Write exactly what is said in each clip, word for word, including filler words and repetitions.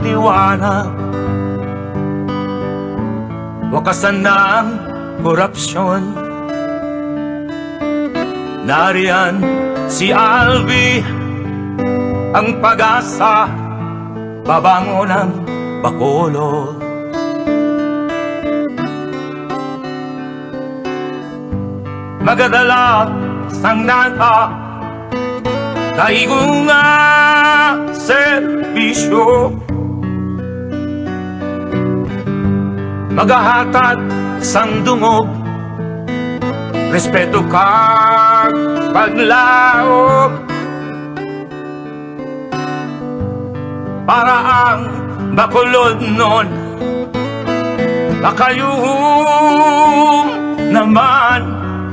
liwanag, wakasan ng korupsyon. Nariyan si Albi, ang pag-asa, babangon ng Bacolod. Magadala sang nata, kaigunga serbisyo, magahatag sang dungog, respeto kag paglaom, para ang Bacolod nun makayuhum naman.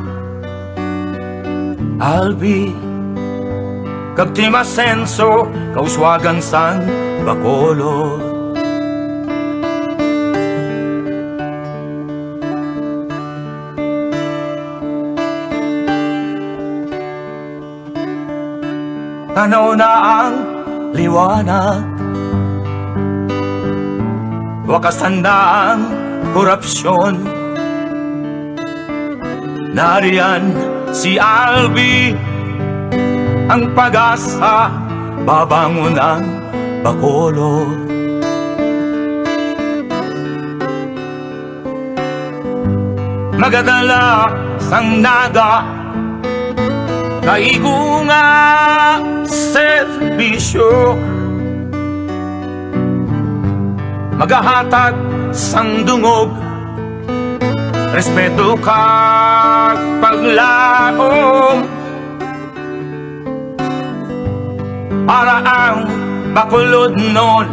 Albi kag Team Asenso, kauswagan sang Bacolod. Tanaw na ang liwanag, wakasan na ang korupsyon. Nariyan si Albi, ang pag-asa, babangon ang Bacolod. Magadala sang naga, kaigunga serbisyo, magahatag sang dungog, respeto kag paglaom, para ang Bacolod nun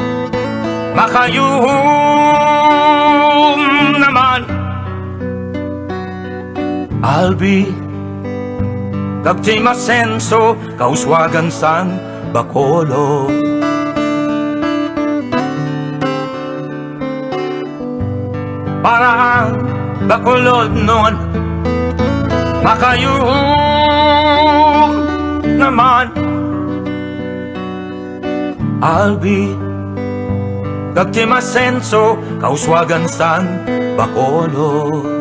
makayuhum naman. Albi kag Team Asenso, kauswagan sang Bacolod. Para ang Bacolod nun makayuhum naman. Albi kag Team Asenso, kauswagan sang Bacolod.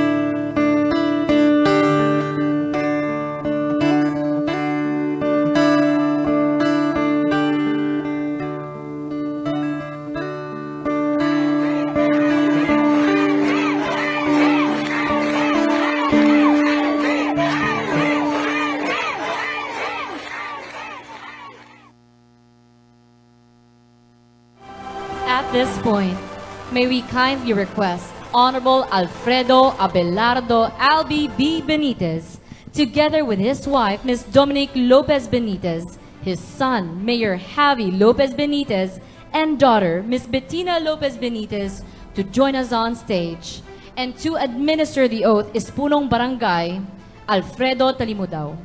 At this point, may we kindly request Honorable Alfredo Abelardo Albi B. Benitez, together with his wife, Miz Dominique Lopez Benitez, his son, Mayor Javi Lopez Benitez, and daughter, Miz Bettina Lopez Benitez, to join us on stage. And to administer the oath is Punong Barangay, Alfredo Talimudao.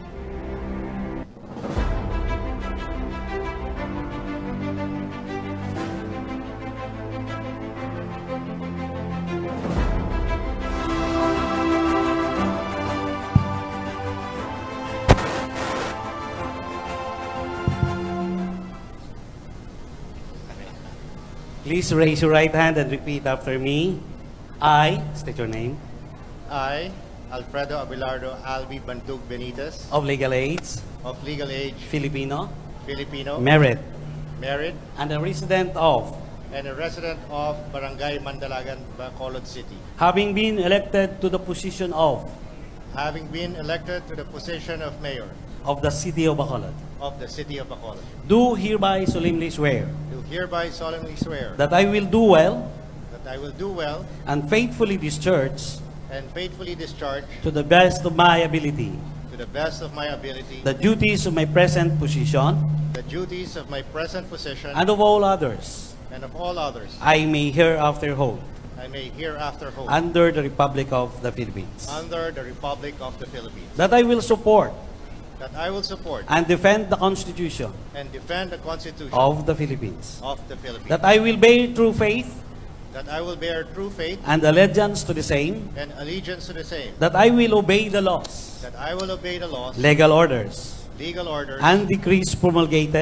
Please raise your right hand and repeat after me. I, state your name, I, Alfredo Abelardo Albi Bantug Benitez, of legal age, of legal age, Filipino, Filipino, married, married, and a resident of, and a resident of Barangay Mandalagan, Bacolod City, having been elected to the position of, having been elected to the position of mayor of the city of Bacolod, of the city of Bacolod, do hereby solemnly swear do hereby solemnly swear that I will do well that I will do well and faithfully discharge and faithfully discharge to the best of my ability to the best of my ability the duties of my present position the duties of my present position and of all others and of all others I may hereafter hold I may hereafter hold under the Republic of the Philippines. under the Republic of the Philippines. That I will support That I will support and defend the Constitution and defend the Constitution of the Philippines. of the Philippines. That I will bear true faith That I will bear true faith and allegiance to the same. and allegiance to the same. That I will obey the laws, That I will obey the laws, legal orders, legal orders, and decrees promulgated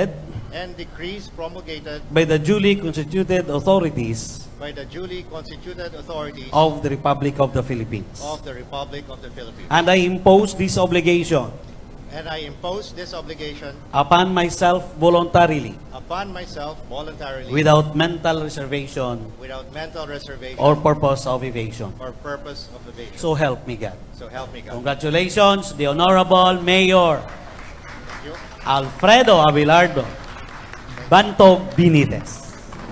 and decrees promulgated by the duly constituted authorities by the duly constituted authorities of the Republic of the Philippines. of the Republic of the Philippines. And I impose this obligation And I impose this obligation upon myself voluntarily, upon myself voluntarily, without mental reservation without mental reservation or purpose of evasion. or purpose of evasion. So help me God. So help me God. Congratulations, the Honorable Mayor Thank you. Alfredo Abelardo Bantog Benitez.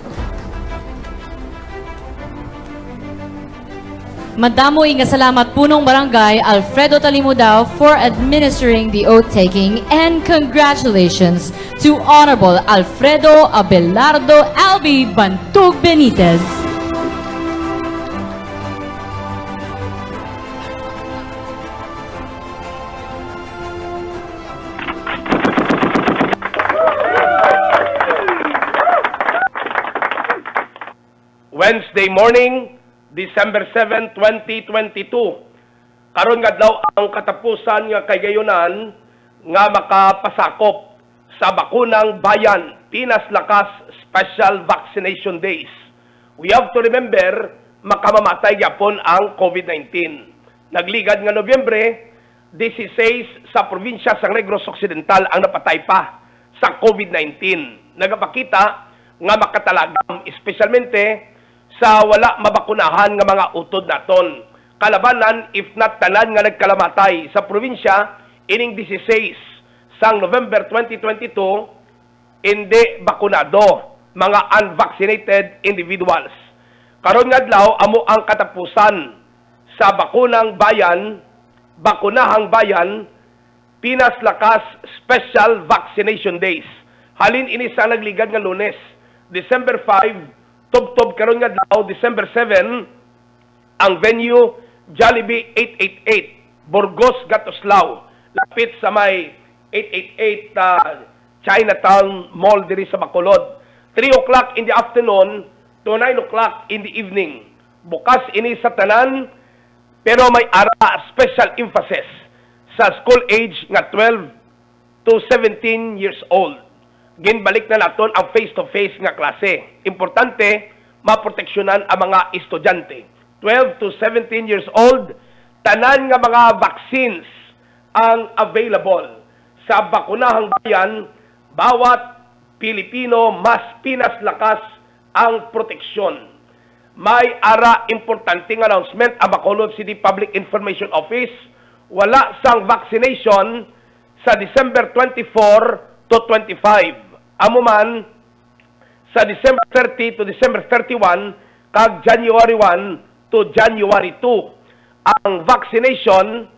Madamoy nga salamat punong barangay Alfredo Talimudao for administering the oath-taking, and congratulations to Honorable Alfredo Abelardo Albi Bantog Benitez. Wednesday morning, December seventh, twenty twenty-two. Karon nga daw ang katapusan nga kaygayonan nga makapasakop sa bakunang bayan, Pinas Lakas Special Vaccination Days. We have to remember, makamamatay gyapon ang COVID nineteen. Nagligad nga Nobyembre, sixteen sa probinsya sa Negros Occidental ang napatay pa sa COVID nineteen. Nagapakita nga makatalagam, espesyalmente sa wala mabakunahan nga mga utod naton. Kalabanan, if not tanan nga nagkalamatay sa probinsya, ining sixteen sang November twenty twenty-two, hindi bakunado, mga unvaccinated individuals. Karon nga adlaw amo ang katapusan sa bakunang bayan, bakunahang bayan, Pinas Lakas Special Vaccination Days. Halin ini sa nagligad nga Lunes, December five, tubtob karon nga adlaw, December seven, ang venue Jollibee eight eighty-eight, Burgos, Gatoslao, lapit sa may eight eighty-eight uh, Chinatown Mall diri sa Bacolod. three o'clock in the afternoon to nine o'clock in the evening. Bukas ini sa tanan, pero may ara special emphasis sa school age nga twelve to seventeen years old. Ginbalik na naton ang face-to-face nga klase. Importante, maproteksyonan ang mga estudyante. twelve to seventeen years old, tanan nga mga vaccines ang available. Sa bakunahang bayan, bawat Pilipino mas Pinas Lakas ang proteksyon. May ara importanteng announcement ang Bacolod City Public Information Office. Wala sang vaccination sa December twenty-four to twenty-five. Amo man sa December thirty to December thirty-one kag January one to January two. Ang vaccination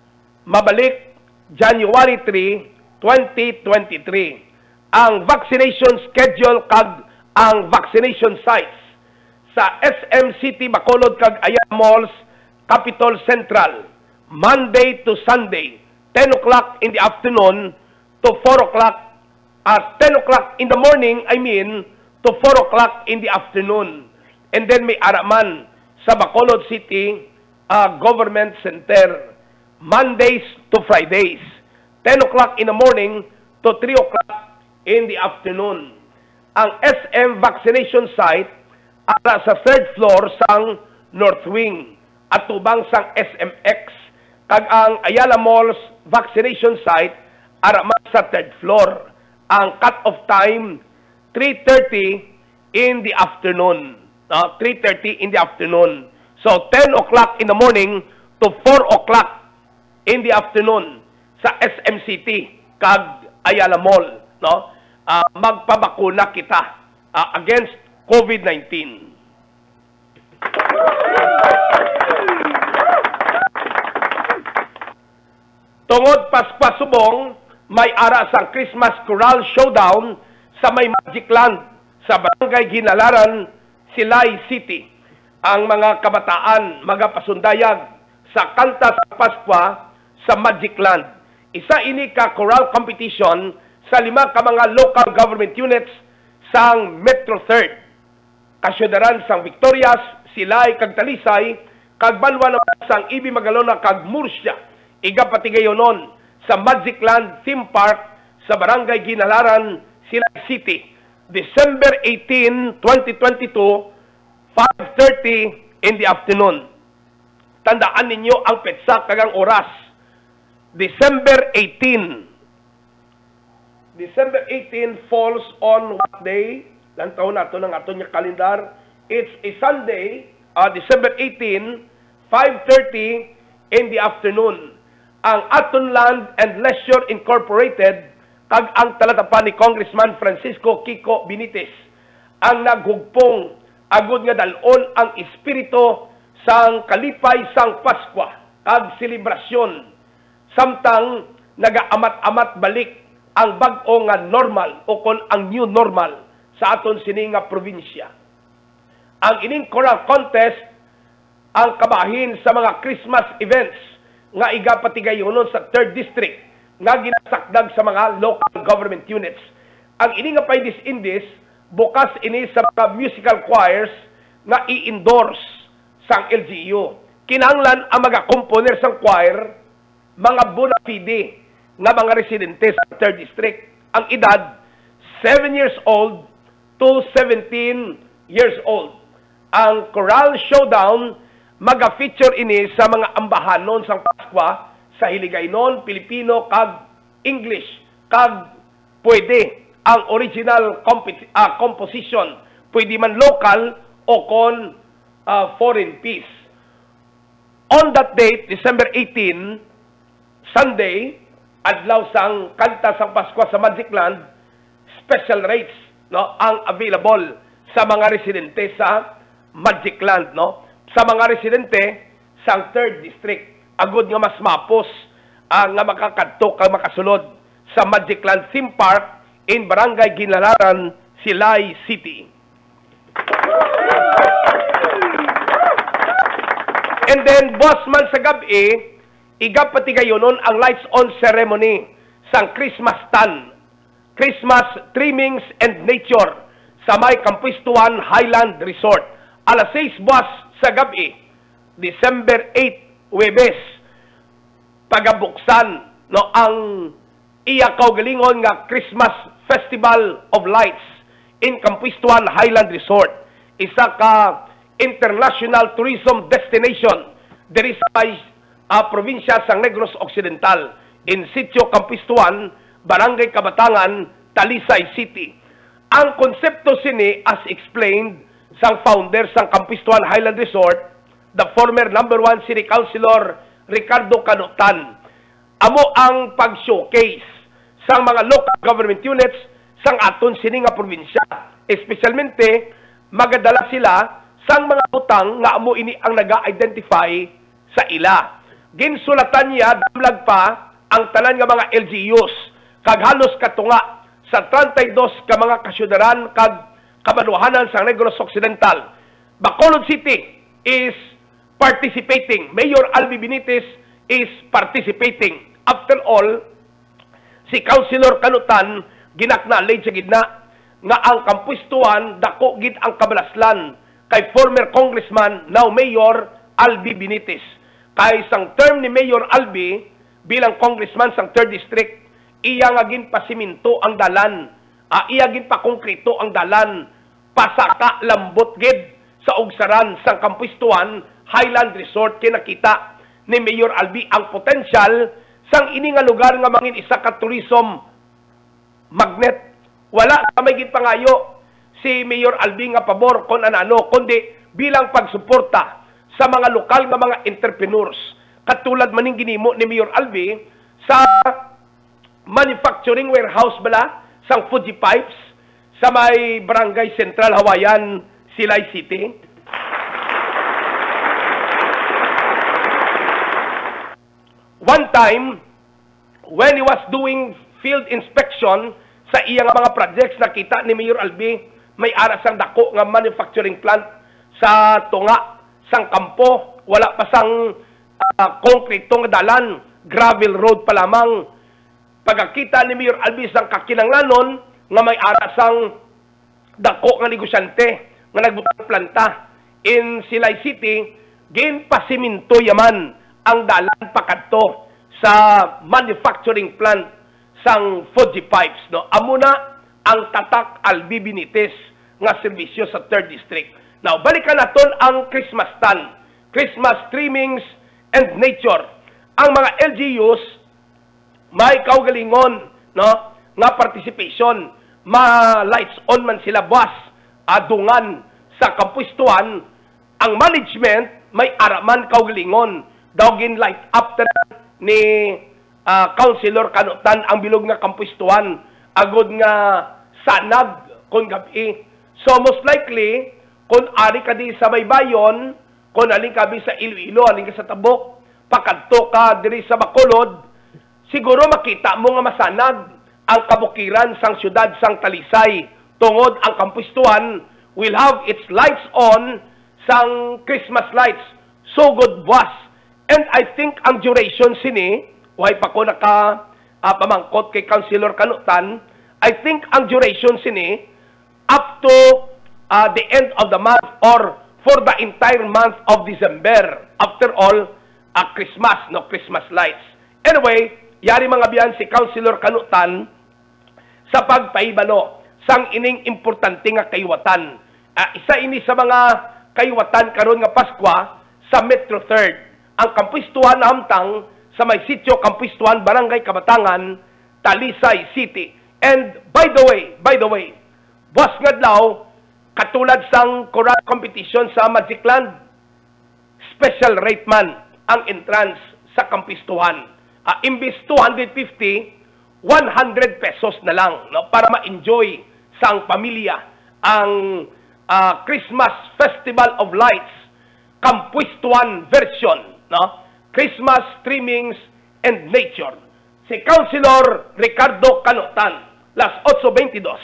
mabalik January three, twenty twenty-three. Ang vaccination schedule kag ang vaccination sites sa S M City Bacolod kag Ayala Malls, Capitol Central, Monday to Sunday, ten o'clock in the afternoon to four o'clock. At ten o'clock in the morning, I mean, to four o'clock in the afternoon. And then may araman sa Bacolod City uh, Government Center, Mondays to Fridays, ten o'clock in the morning to three o'clock in the afternoon. Ang S M vaccination site ara sa third floor sang North Wing at tubang sang S M X. Kag ang Ayala Malls vaccination site ara man sa third floor. Ang cut-off time, three thirty in the afternoon. Uh, three thirty in the afternoon. So, ten o'clock in the morning to four o'clock in the afternoon sa S M C T, kag Ayala Mall. No? Uh, magpabakuna kita uh, against COVID nineteen. Tungod paspasubong, may ara sa Christmas Choral Showdown sa may Magic Land sa Barangay Ginalaran, Silay City. Ang mga kabataan magapasundayag sa kanta sa Paskwa sa Magic Land. Isa ini ka choral competition sa lima ka mga local government units sang Metro third. Kasyudaran sang Victorias, Silay kag Talisay, kag Banwa naman sang Ibi Magalona kag Murcia. Iga patigayonon sa Magic Land Theme Park sa Barangay Ginalaran, Silay City, December eighteen, twenty twenty-two, five thirty in the afternoon. Tandaan ninyo ang petsa kagang oras. December eighteen. December eighteen falls on what day? Lantaw na ito ng aton yung kalendar. It's a Sunday, uh, December eighteen, five thirty in the afternoon. Ang Aton Land and Leisure Incorporated kag ang talatapan ni Congressman Francisco Kiko Benitez ang naghugpong agud nga dalon ang espiritu sang kalipay sang Pasko kag selebrasyon samtang nagaamat-amat balik ang bag-o nga normal o kon ang new normal sa aton sini nga probinsya. Ang ining choral contest ang kabahin sa mga Christmas events nga igapatigayonon sa third District nga ginasakdag sa mga local government units. Ang ini nga Paidis Indies, bukas ini sa mga musical choirs nga i-endorse sang L G U. Kinahanglan ang mga componer sang choir, mga bona fide nga mga residente sa third District. Ang edad, seven years old to seventeen years old. Ang Choral Showdown, maga-feature ini sa mga ambahanon sang Paskwa sa Hiligaynon, Pilipino, kag English, kag pwede ang original uh, composition, pwede man local o kon uh, foreign piece. On that date, December eighteen, Sunday, adlaw sang kanta sang Paskwa sa Magic Land, special rates no ang available sa mga residente sa Magic Land, no? Sa mga residente sang third District, agud nga mas mapos uh, nga makakadto kag makasulod sa Magic Land Theme Park in Barangay Ginlalaran, Silay City. And then, boss man sa gabi, igapatigayonon ang lights on ceremony sang Christmas Tan, Christmas Trimmings and Nature sa may Campuistuan Highland Resort. Alas sais boss sa gabi, December eighth, Huwebes, pagabuksan no ang iya kaugalingon nga Christmas Festival of Lights in Campuistuan Highland Resort. Isa ka international tourism destination diri sa uh, probinsya sang Negros Occidental, in sitio Campuistuan, Barangay Kabatangan, Talisay City. Ang konsepto sini as explained sang founder sang Campuistuan Highland Resort, the former number one city councilor Ricardo Canutan. Amo ang pag-showcase sang mga local government units sang aton sini nga probinsya. Espesyalmente, magadala sila sang mga butang nga amo ini ang naga-identify sa ila. Ginsulatan niya, damlag pa, ang tanan nga mga L G Us, kag halos katunga sa thirty-two ka mga kasyudaran kag kamanuhanan sa Negros Occidental. Bacolod City is participating. Mayor Albi Benitez is participating. After all, si Councilor Canutan ginaknalay sa gidna nga ang Campuistuan dako gid ang kabalaslan kay former congressman, now Mayor Albi Benitez. Kay sang term ni Mayor Albi bilang congressman sang third District, iya nga ginpasiminto ang dalan, uh, iya ginpakongkrito ang dalan, pasaka lambot gid sa ugsaran sang Campuistuan Highland Resort. Kinakita ni Mayor Albi ang potensyal sang ini nga lugar nga mangin isa ka tourism magnet. Wala sa may gitpangayo si Mayor Albi nga pabor kon anano, kundi bilang pagsuporta sa mga lokal nga mga entrepreneurs. Katulad maning ginimo ni Mayor Albi sa manufacturing warehouse bala sang Fuji Pipes sa may Barangay Central Hawaiian, Silay City. One time, when he was doing field inspection sa iyang mga projects, nakita ni Mayor Albi may aras ang dako nga manufacturing plant sa tunga sang kampo. Wala pa sang uh, konkretong dalan, gravel road pa lamang. Pagkakita ni Mayor Albi sang kakinanglanon nga may aras ang dako nga negosyante nga nagbutang planta in Silay City, ginpasiminto yaman ang dalan pakadto sa manufacturing plant sang Fuji Pipes, no? Amo na ang tatak Albi Benitez nga serbisyo sa third District. Now, balikan naton ang Christmas stand, Christmas trimmings and nature. Ang mga L G Us may kaugalingon, no, nga participation, ma lights on man sila buwas, adungan sa kampustuhan, ang management may araman kaugalingon, dawgin light up ni uh, Councilor Kanutan ang bilog nga kampustuhan, agod nga sanag kon gabi. So most likely, kung ari ka di sa Baybayon, kung aling ka di sa Iloilo, aling ka sa Tabok, pakadto ka diri sa Bacolod, siguro makita mo nga masanag ang kabukiran sang syudad sang Talisay. Tungod ang kampustuhan will have its lights on sang Christmas lights. So good buwas. And I think ang duration sini, why pa ko naka uh, pamangkot kay Councilor Kanutan, I think ang duration sini up to uh, the end of the month or for the entire month of December. After all, uh, Christmas, no Christmas lights. Anyway, yari mga biyan si Councilor Kanutan sa pagpaibalo sang ining importante nga kaywatan. Uh, isa ini sa mga kaywatan karon nga Paskwa sa Metro third. Ang kampustuhan na hamtang sa may sitio kampustuhan Barangay Kabatangan, Talisay City. And by the way, by the way, buwas nga daw, katulad sang choral competition sa Magic Land, special rate man ang entrance sa kampustuhan. Uh, imbis two hundred fifty, one hundred pesos na lang, no, para ma-enjoy sang pamilya ang uh, Christmas Festival of Lights Kampustuan version, no? Christmas Trimmings and Nature. Si Councilor Ricardo Kanutan, las eight twenty-two.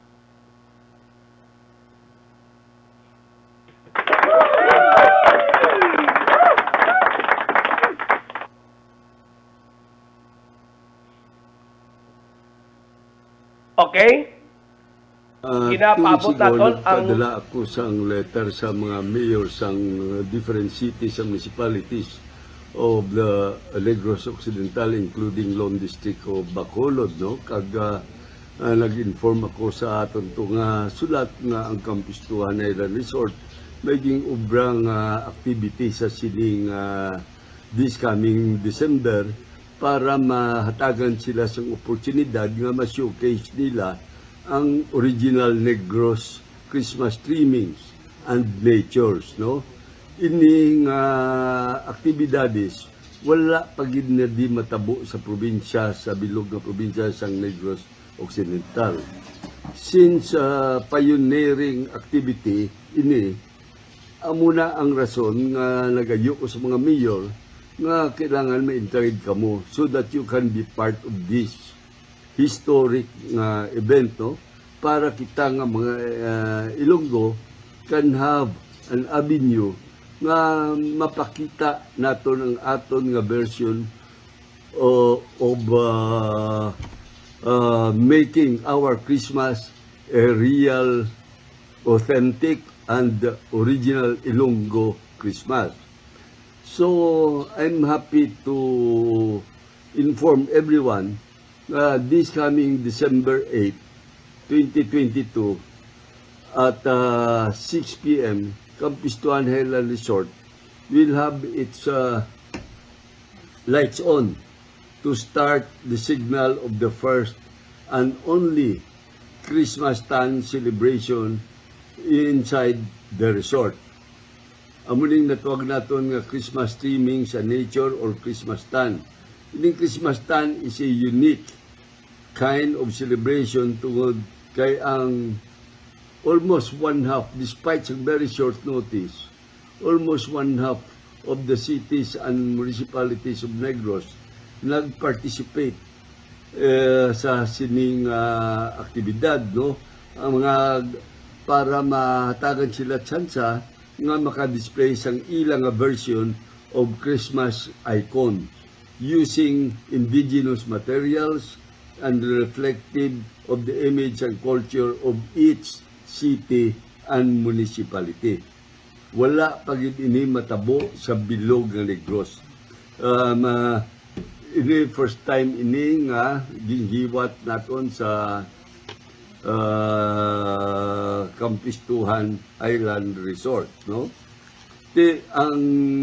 Okay? Uh, Ginapaabot naton ang... Nagpadala ako sang letter sa mga mayor sang uh, different cities and municipalities of the Negros Occidental, including Lone District of Bacolod, no? Kag uh, uh, nag-inform ako sa aton to nga sulat nga ang Kampustuhan Island Resort maging ubrang uh, activity sa sining uh, this coming December para mahatagan sila sa oportunidad nga ma-showcase nila ang original Negros Christmas trimmings and natures, no? Ining uh, aktibidades wala pagid na di matabo sa probinsya, sa bilog na probinsya sang Negros Occidental. Since uh, pioneering activity ini, amuna ang rason nga nagayo ko sa mga mayor nga kailangan ma-interact kamo so that you can be part of this historic nga uh, event, no? Para kita nga mga uh, Ilonggo can have an avenue nga mapakita naton ang aton nga version uh, of uh, uh, making our Christmas a real, authentic, and original Ilonggo Christmas. So, I'm happy to inform everyone Uh, this coming December eighth, twenty twenty-two at uh, six p m Kampustuhan Highland Resort will have its uh, lights on to start the signal of the first and only Christmas stand celebration inside the resort. Amuning natawag naton nga Christmas trimmings and nature or Christmas stand. Ining Christmas stand is a unique kind of celebration tungod kay ang almost one half, despite some very short notice, almost one half of the cities and municipalities of Negros nag-participate uh, sa sining uh, aktibidad, no? Ang mga para mahatagan sila tsansa nga maka-display sang ilang version of Christmas icon using indigenous materials and reflective of the image and culture of each city and municipality. Wala pagid ini matabo sa bilog nga Negros. Um, uh, ini first time ini nga ginhiwat naton sa uh, Campistuhan Island Resort, no? Di ang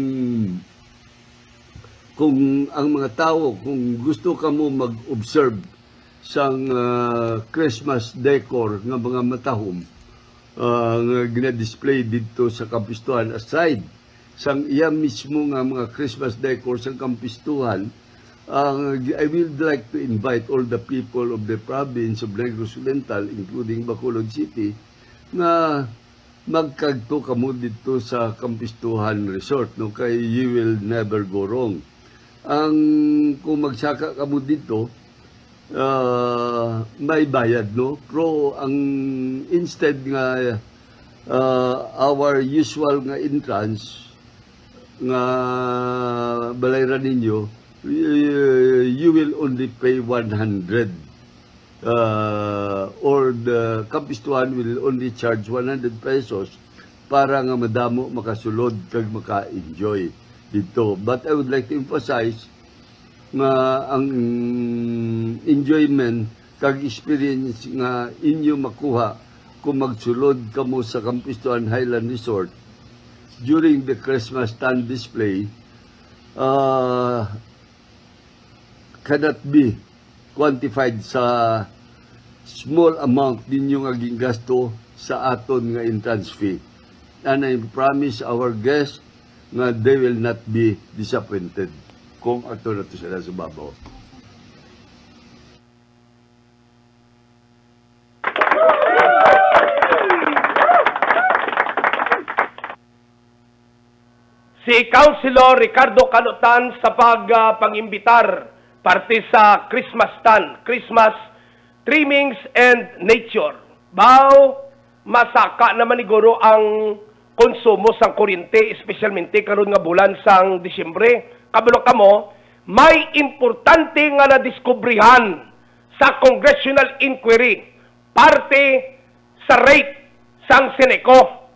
kung ang mga tao, kung gusto ka mo mag-observe sang uh, Christmas decor ng mga matahom uh, nga gina-display dito sa Campistuhan, aside sang iya mismo nga mga Christmas decor sa Campistuhan, uh, I would like to invite all the people of the province of Negros Occidental, including Bacolod City, na magkagto kamo dito sa Campistuhan Resort, no? Kay you will never go wrong. Ang kung magsaka kamo dito, uh, may bayad, no? Pero ang instead nga uh, our usual nga entrance nga balayran ninyo, uh, you will only pay one hundred. Uh, or the Campistuhan will only charge one hundred pesos para nga madamo makasulod kag maka-enjoy dito. But I would like to emphasize nga ang enjoyment kag experience nga inyo makuha kung magsulod kamo sa Campistuhan Highland Resort during the Christmas stand display uh, cannot be quantified sa small amount ninyo nga gingasto sa aton nga entrance fee. And I promise our guests nga they will not be disappointed kung ato na to sila sa babaw. Si Councilor Ricardo Canutan sa pag-pangimbitar uh, parte sa Christmas stand, Christmas trimmings and nature. Bao, masaka naman iguro ang konsumo sang kuryente, espesyalmente karon nga bulan sang Disyembre. Kabalo kamo, may importante nga nadiskubrihan sa congressional inquiry parte sa rate sang Seneco.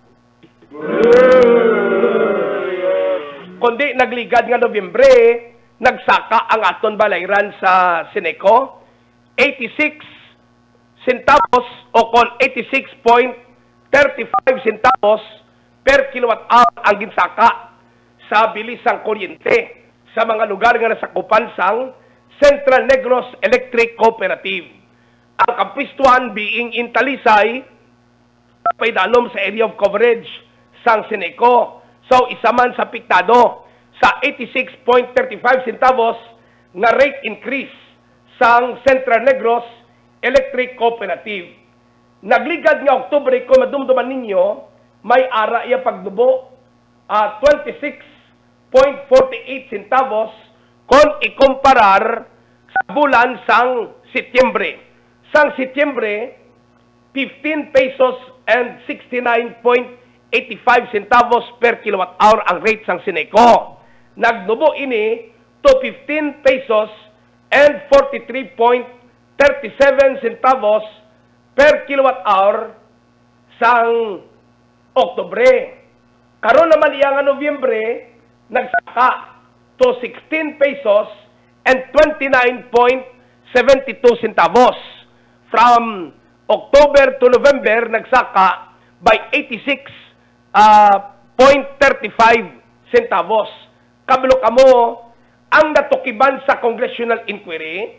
Kundi nagligad nga Nobyembre, nagsaka ang aton balayran sa Seneco, eighty-six centavos o kon eighty-six point three five centavos per kilowatt hour ang ginsaka sa bilisang kuryente sa mga lugar nga nasakupan sang Central Negros Electric Cooperative. Ang Campistuhan being in Talisay, paidanom sa area of coverage sang Seneco. So, isa man sa piktado sa eighty-six point three five centavos nga rate increase sang Central Negros Electric Cooperative. Nagligad nga Oktubre, kung madumduman ninyo, may ara iya pagdubo uh, twenty-six point four eight centavos kung ikumparar sa bulan sang Setyembre. Sang Setyembre, fifteen pesos and sixty-nine point eight five centavos per kilowatt hour ang rate sang Seneco. Nagdubo ini to fifteen pesos and forty-three point three seven centavos per kilowatt hour sang Oktubre. Karon naman iya nga Nobyembre, nagsaka to sixteen pesos and twenty-nine point seven two centavos. From October to November, nagsaka by eighty-six point three five centavos. Kabalo kamo, ang natukiban sa congressional inquiry,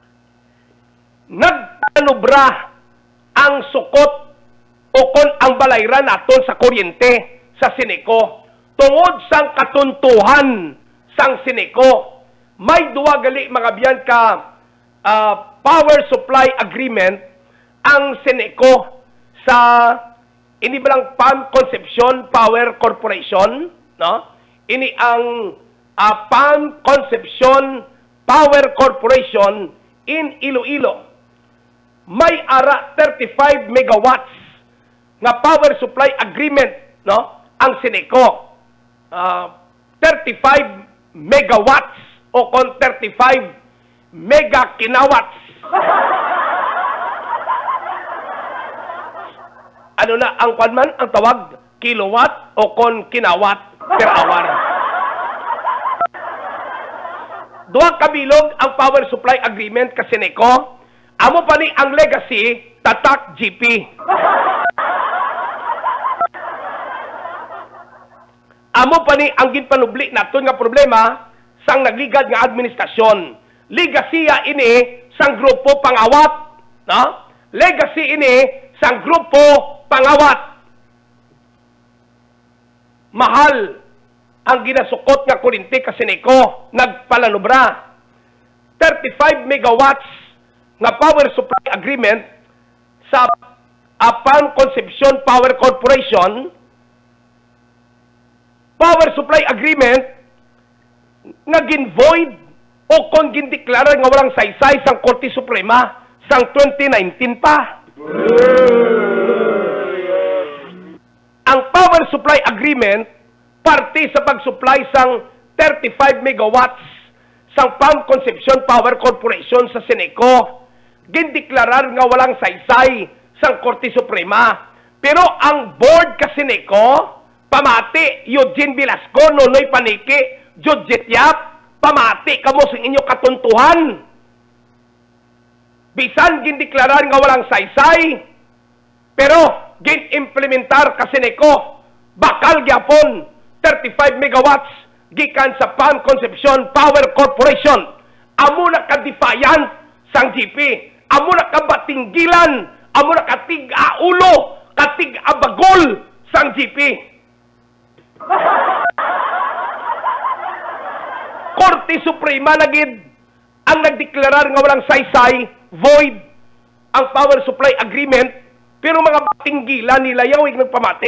nagpanubra ang sukot o kon ang balayran naton sa kuryente sa Seneco. Tungod sang katuntuhan sang Seneco, may duwa gali mga biyan ka uh, power supply agreement ang Seneco sa inibalang P A M Concepcion Power Corporation, no? Ini ang uh, P A M Concepcion Power Corporation in Iloilo. May ara thirty-five megawatts nga power supply agreement, no? Ang Seneco. Uh, thirty-five megawatts o kon thirty-five mega kinawatts. Ano na ang kwan ang tawag? Kilowatt o kon kinawat per hour. Duha kabilog ang power supply agreement ka Seneco. Amo pa ni ang legacy, tatak G P. Amo pa ni ang ginpanubli naton nga problema sang nagligad nga administrasyon. Legacy ini sang grupo pangawat, no? Legacy ini sang grupo pangawat. Mahal ang ginasukot nga kuryente kasi niko nagpalanubra. thirty-five megawatts nga power supply agreement sa Apan Concepcion Power Corporation. Power supply agreement nga gin-void o kon gindeklara nga walang saysay sang Korte Suprema sang twenty nineteen pa. Ang power supply agreement parte sa pag-supply sang thirty-five megawatts sang Pan Concepcion Power Corporation sa Seneco. Gindeklarar nga walang saysay sang Korte Suprema. Pero ang board ka Seneco, pamati Eugene Velasco, Nonoy Paniki, Judget Yap, pamati kamo sa inyo katuntuhan. Bisan gindeklarar nga walang saysay, pero gin-implementar kasi niko, bakal gyapon thirty-five megawatts gikan sa Pan Concepcion Power Corporation. Amo na ka-defiant sang G P. Amo na ka-batinggilan. Amo na katig-aulo, katig-abagol sang G P. Korte Suprema na gid ang nagdeklarar nga walang saysay, void ang power supply agreement, pero mga batinggilan nila yawig nagpamati.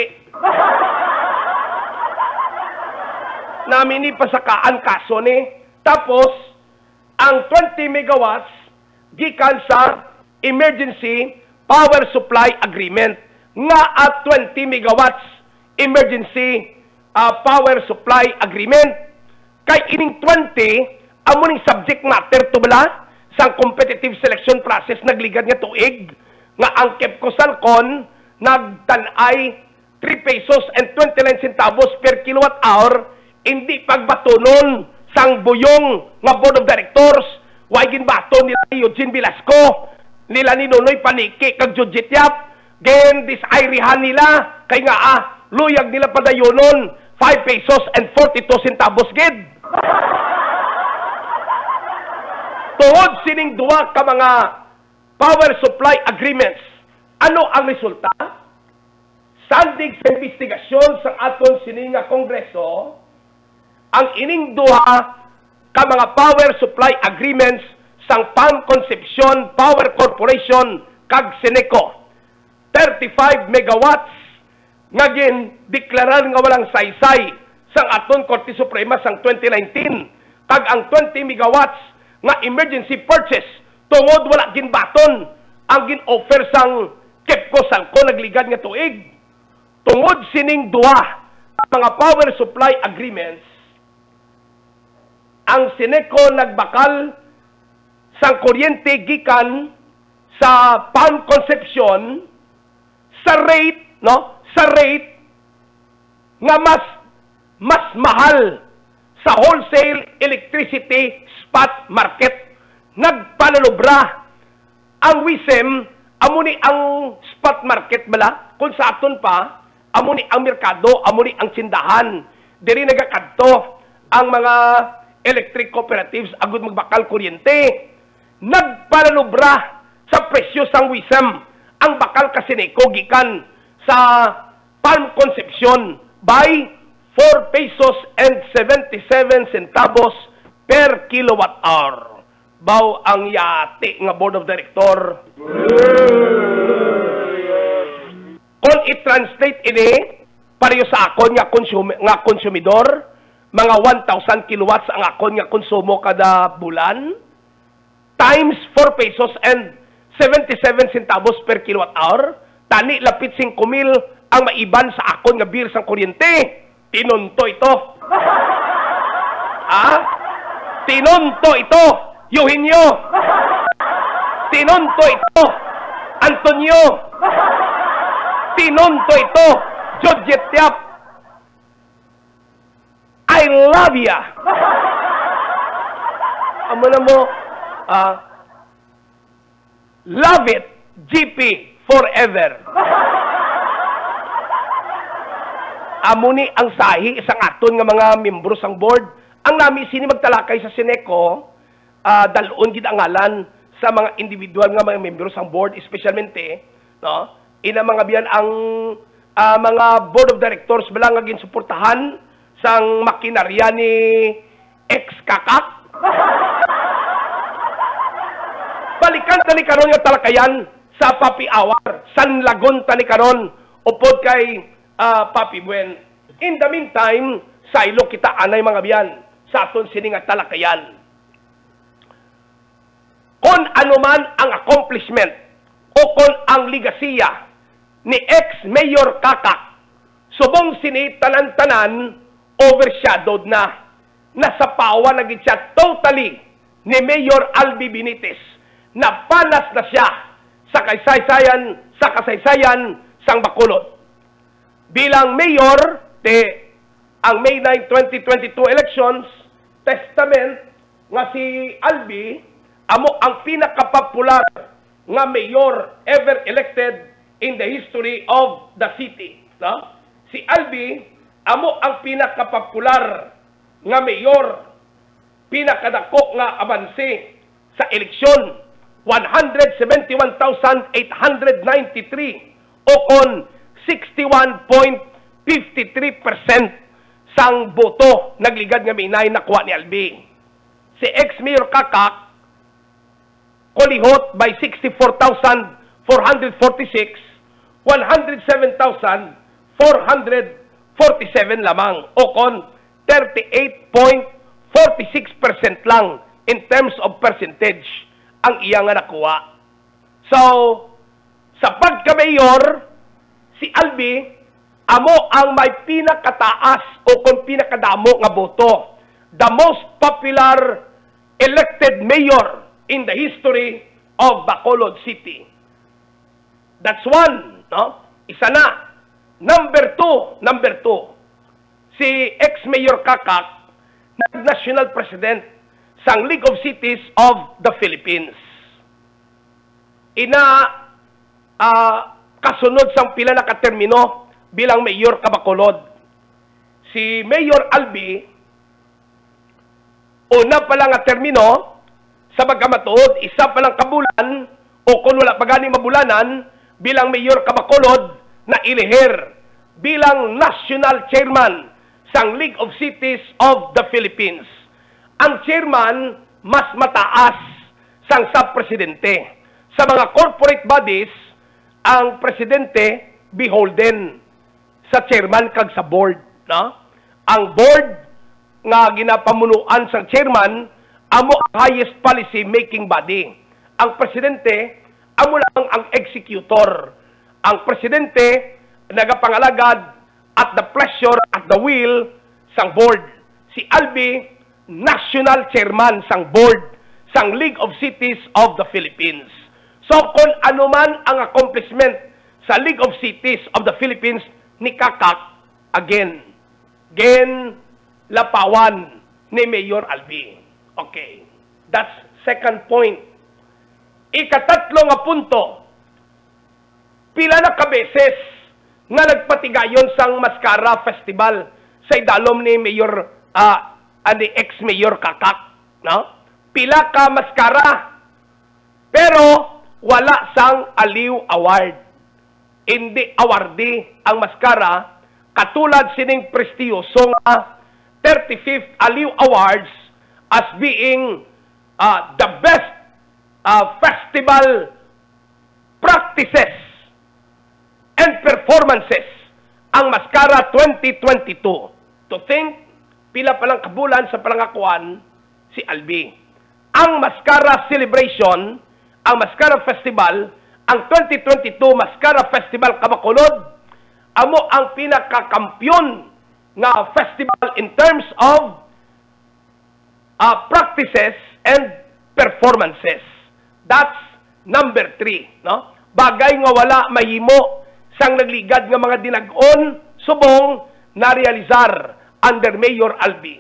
Namin ni pasakaan kaso ni. Tapos, ang twenty megawatts gikan sa emergency power supply agreement. Nga at twenty megawatts emergency uh, power supply agreement. Kay ining twenty, amo ning subject matter to bala sang competitive selection process nagligad nga tuig nga ang KEPCO Salcon nagtanay three pesos and twenty-nine centavos per kilowatt hour, hindi pagbatonon sang buyong nga board of directors. Way ginbaton nila ni Eugene Velasco, nila ni Nonoy Paniki kag Judget Yap, gen disayrihan nila kay nga ah, luyag nila padayonon five pesos and forty-two centavos gid. Tungod sining duwa ka mga power supply agreements, ano ang resulta? Sandig sa investigasyon sa aton sining nga Kongreso, ang ining duha ka mga power supply agreements sang Pan Concepcion Power Corporation kag Seneco, thirty-five megawatts nga gin deklarar nga walang saysay sang aton Korte Suprema sang twenty nineteen, kag ang twenty megawatts nga emergency purchase tungod wala ginbaton ang gin-offer sang KEPCO Salcon nagligad nga tuig. Tungod sining duha mga power supply agreements, ang Seneco nagbakal sang kuryente gikan sa Pan Concepcion sa rate, no? Sa rate nga mas mas mahal sa wholesale electricity spot market. Nagpanalubra ang W I S M, amo ni ang spot market bala, kung sa aton pa, amo ni ang merkado, amo ni ang sindahan. Diri nagakadto ang mga electric cooperatives agud magbakal kuryente. Nagpanalubra sa presyo sang W I S M ang bakal kasi Seneco gikan sa Pan Concepcion by four pesos and seventy-seven centavos per kilowatt hour. Baw ang yati nga board of director. Kung i-translate ini pareho sa akon nga konsum nga konsumidor, mga one thousand kilowatts ang akon nga konsumo kada bulan times four pesos and seventy-seven centavos per kilowatt hour, tani lapit five mil ang maiban sa akon nga bill sang kuryente. Tinunto ito. Ha? Tinunto ito. Eugenio. Tinunto ito. Antonio. Tinunto ito. Judget Yap. I love ya. Amo na mo, ah, Love it, G P, forever. Amo ni ang sahi isang aton nga mga membro sang board. Ang nami sini magtalakay sa Sineco, uh, dalon gid ang ngalan sa mga individual nga mga membro sang board, especialmente, no? Ina mga biyan ang uh, mga board of directors bala nga ginsuportahan sang makinarya ni ex-kakak. Balikan tani karon nga talakayan sa Papi Awar, Sanlagon tani karon upod kay uh, Papi Buen. In the meantime, saylo kita anay mga biyan sa aton sini nga talakayan. Kung anuman ang accomplishment o kung ang ligasiya ni ex-Mayor Kakak, subong sini tanan-tanan overshadowed na. Nasapawa na gid siya totally ni Mayor Albi Benitez. Napanas na siya sa kasaysayan, sa kasaysayan sang Bacolod. Bilang mayor, te, ang May ninth, twenty twenty-two elections, testament nga si Albi, amo ang pinakapopular nga mayor ever elected in the history of the city. No? Si Albi, amo ang pinakapopular nga mayor, pinakadako nga abanse sa eleksyon, one hundred seventy-one thousand eight hundred ninety-three o kon sixty-one point five three percent sang boto nagligad nga minay nakuha ni Albi. Si ex-Mayor Kakak kolihot by sixty-four thousand four hundred forty-six, one hundred seven thousand four hundred forty-seven lamang o kon thirty-eight point four six percent lang in terms of percentage ang iya nga nakuha. So, sa pagka-mayor, si Albi, amo ang may pinakataas o kung pinakadamo nga boto. The most popular elected mayor in the history of Bacolod City. That's one, no? Isa na. Number two, number two, si ex-Mayor Kakak, national president sang League of Cities of the Philippines. Ina uh, kasunod sang pila na katermino bilang mayor ka Bacolod. Si Mayor Albi, una pa lang nga termino, sa magkamatuod, isa pa lang kabulan, o kung wala pa ganing mabulanan, bilang mayor ka Bacolod, na ilihir bilang national chairman sang League of Cities of the Philippines. Ang chairman, mas mataas sang sub-presidente. Sa mga corporate bodies, ang presidente beholden sa chairman kag sa board. No? Ang board nga ginapamunuan sang chairman, amo ang highest policy making body. Ang presidente, amo lang ang executor. Ang presidente, nagapangalagad at the pleasure, at the will sang board. Si Albi, national chairman sang board sang League of Cities of the Philippines. So kung anuman ang accomplishment sa League of Cities of the Philippines ni Kakak, again, gen lapawan ni Mayor Albi. Okay. That's second point. Ikatatlo nga punto, pila na kabeses nga nagpatigayon sang Mascara Festival sa idalom ni Mayor uh, ani ex-Mayor Kakak, no? Pila ka maskara, pero wala sang Aliw Award. Hindi awardee ang maskara, katulad sining prestiyosong uh, thirty-fifth Aliw Awards as being uh, the best uh, festival practices and performances ang Mascara twenty twenty-two. To think, pila palang kabulan sa palangakuan si Albi. Ang Mascara Celebration, ang Mascara Festival, ang twenty twenty-two Mascara Festival Bacolod, amo ang pinakakampiyon nga festival in terms of uh, practices and performances. That's number three. No? Bagay nga wala mahimo sang nagligad nga mga dinag-on subong na-realizar under Mayor Albi.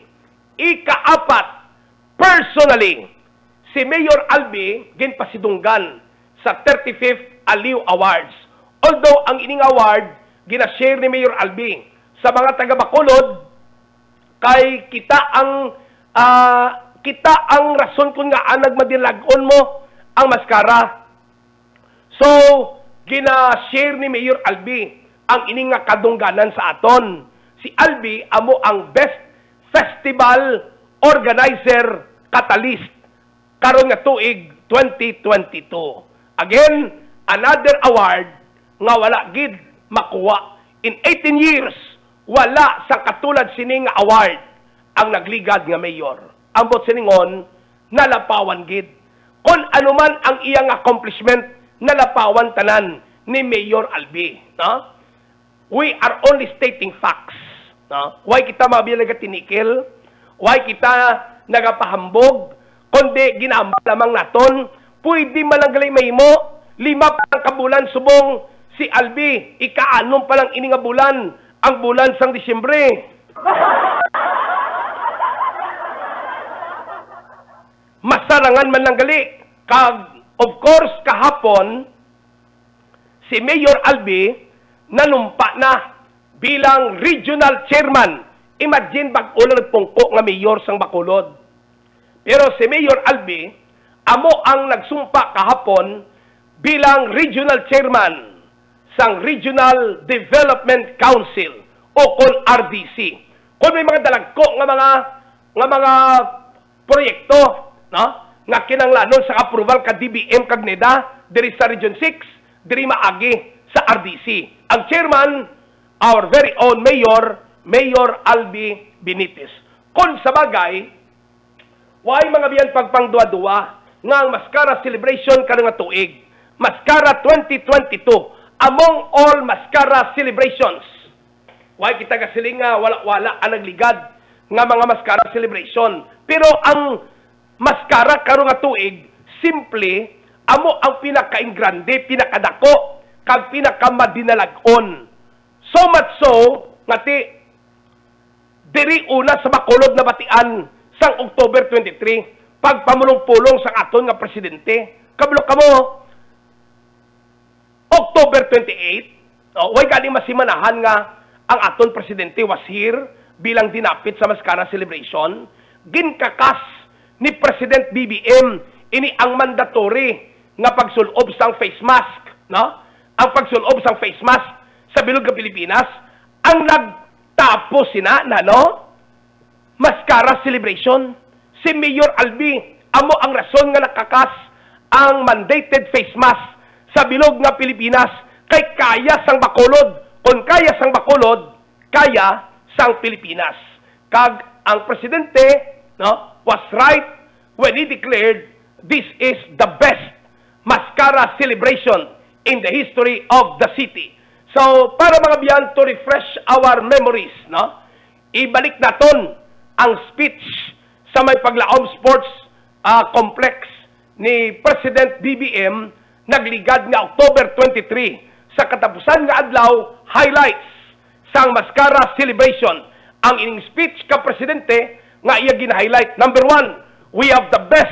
Ikaapat, personally, si Mayor Albi ginpasidunggan sa thirty-fifth Aliw Awards. Although ang ining award gina-share ni Mayor Albi sa mga taga Bacolod, kay kita ang uh, kita ang rason kung nga ang nagmadilagon mo ang maskara. So gina-share ni Mayor Albi ang ining nga kadungganan sa aton. Si Albi amo ang best festival organizer catalyst karon nga tuig twenty twenty-two. Again, another award nga wala gid makuha in eighteen years. Wala sa katulad sining nga award ang nagligad nga mayor. Ambot siningon nalapawan gid. Kung anuman ang iyang accomplishment nalapawan tanan ni Mayor Albi, no? We are only stating facts, no? Why kita mabilaga tinikil? Why kita nagapahambog? Kundi ginambal lamang naton, pwede malanggalay may mo, lima pa lang kabulan subong si Albi, ikaanom pa lang ini nga bulan, ang bulan sang Disyembre. Masarangan man lang gali. Kag, of course, kahapon, si Mayor Albi nanumpa na bilang regional chairman. Imagine bag-ulang pungko nga mayor sang Bacolod. Pero si Mayor Albi, amo ang nagsumpa kahapon bilang regional chairman sang Regional Development Council o kon R D C. Kung may mga dalagko nga mga nga mga proyekto, no, nga kinanglanon sa approval ka D B M kag NEDA diri sa Region six, diri maagi sa R D C. Ang chairman, our very own mayor, Mayor Albi Benitez. Kung sa bagay, way mga biyan pagpangduwa-duwa nga ang Mascara celebration karon nga tuig. Mascara twenty twenty-two among all Mascara celebrations. Way kita kasiling nga wala-wala ang nagligad nga mga Mascara celebration. Pero ang Mascara karon nga tuig, simple, amo ang pinaka-ingrande, pinakadako, kag pinakamadinalagon. So much so, ngati, diri una sa Bacolod na batian sang October twenty-three, pagpamulong-pulong sa aton nga presidente. Kablo kamo, October twenty-eighth, oh, way galing masimanahan nga ang aton presidente was here bilang dinapit sa Mascara celebration. Ginkakas ni President B B M ini ang mandatory nga pagsulob sang face mask, no? Ang pagsulob sang face mask sa bilog nga Pilipinas ang nagtapos sina na, no? Mascara celebration. Si Mayor Albi amo ang rason nga nakakas ang mandated face mask sa bilog nga Pilipinas kay kaya sang Bacolod. Kung kaya sang Bacolod, kaya sang Pilipinas. Kag ang presidente, no, was right when he declared this is the best Mascara celebration in the history of the city. So, para mga biyan, to refresh our memories, no, ibalik naton ang speech sa may Paglaom Sports uh, Complex ni President B B M nagligad nga October twenty-three sa katapusan nga adlaw, highlights sang Mascara celebration. Ang ining speech ka presidente nga iya gina-highlight. Number one, we have the best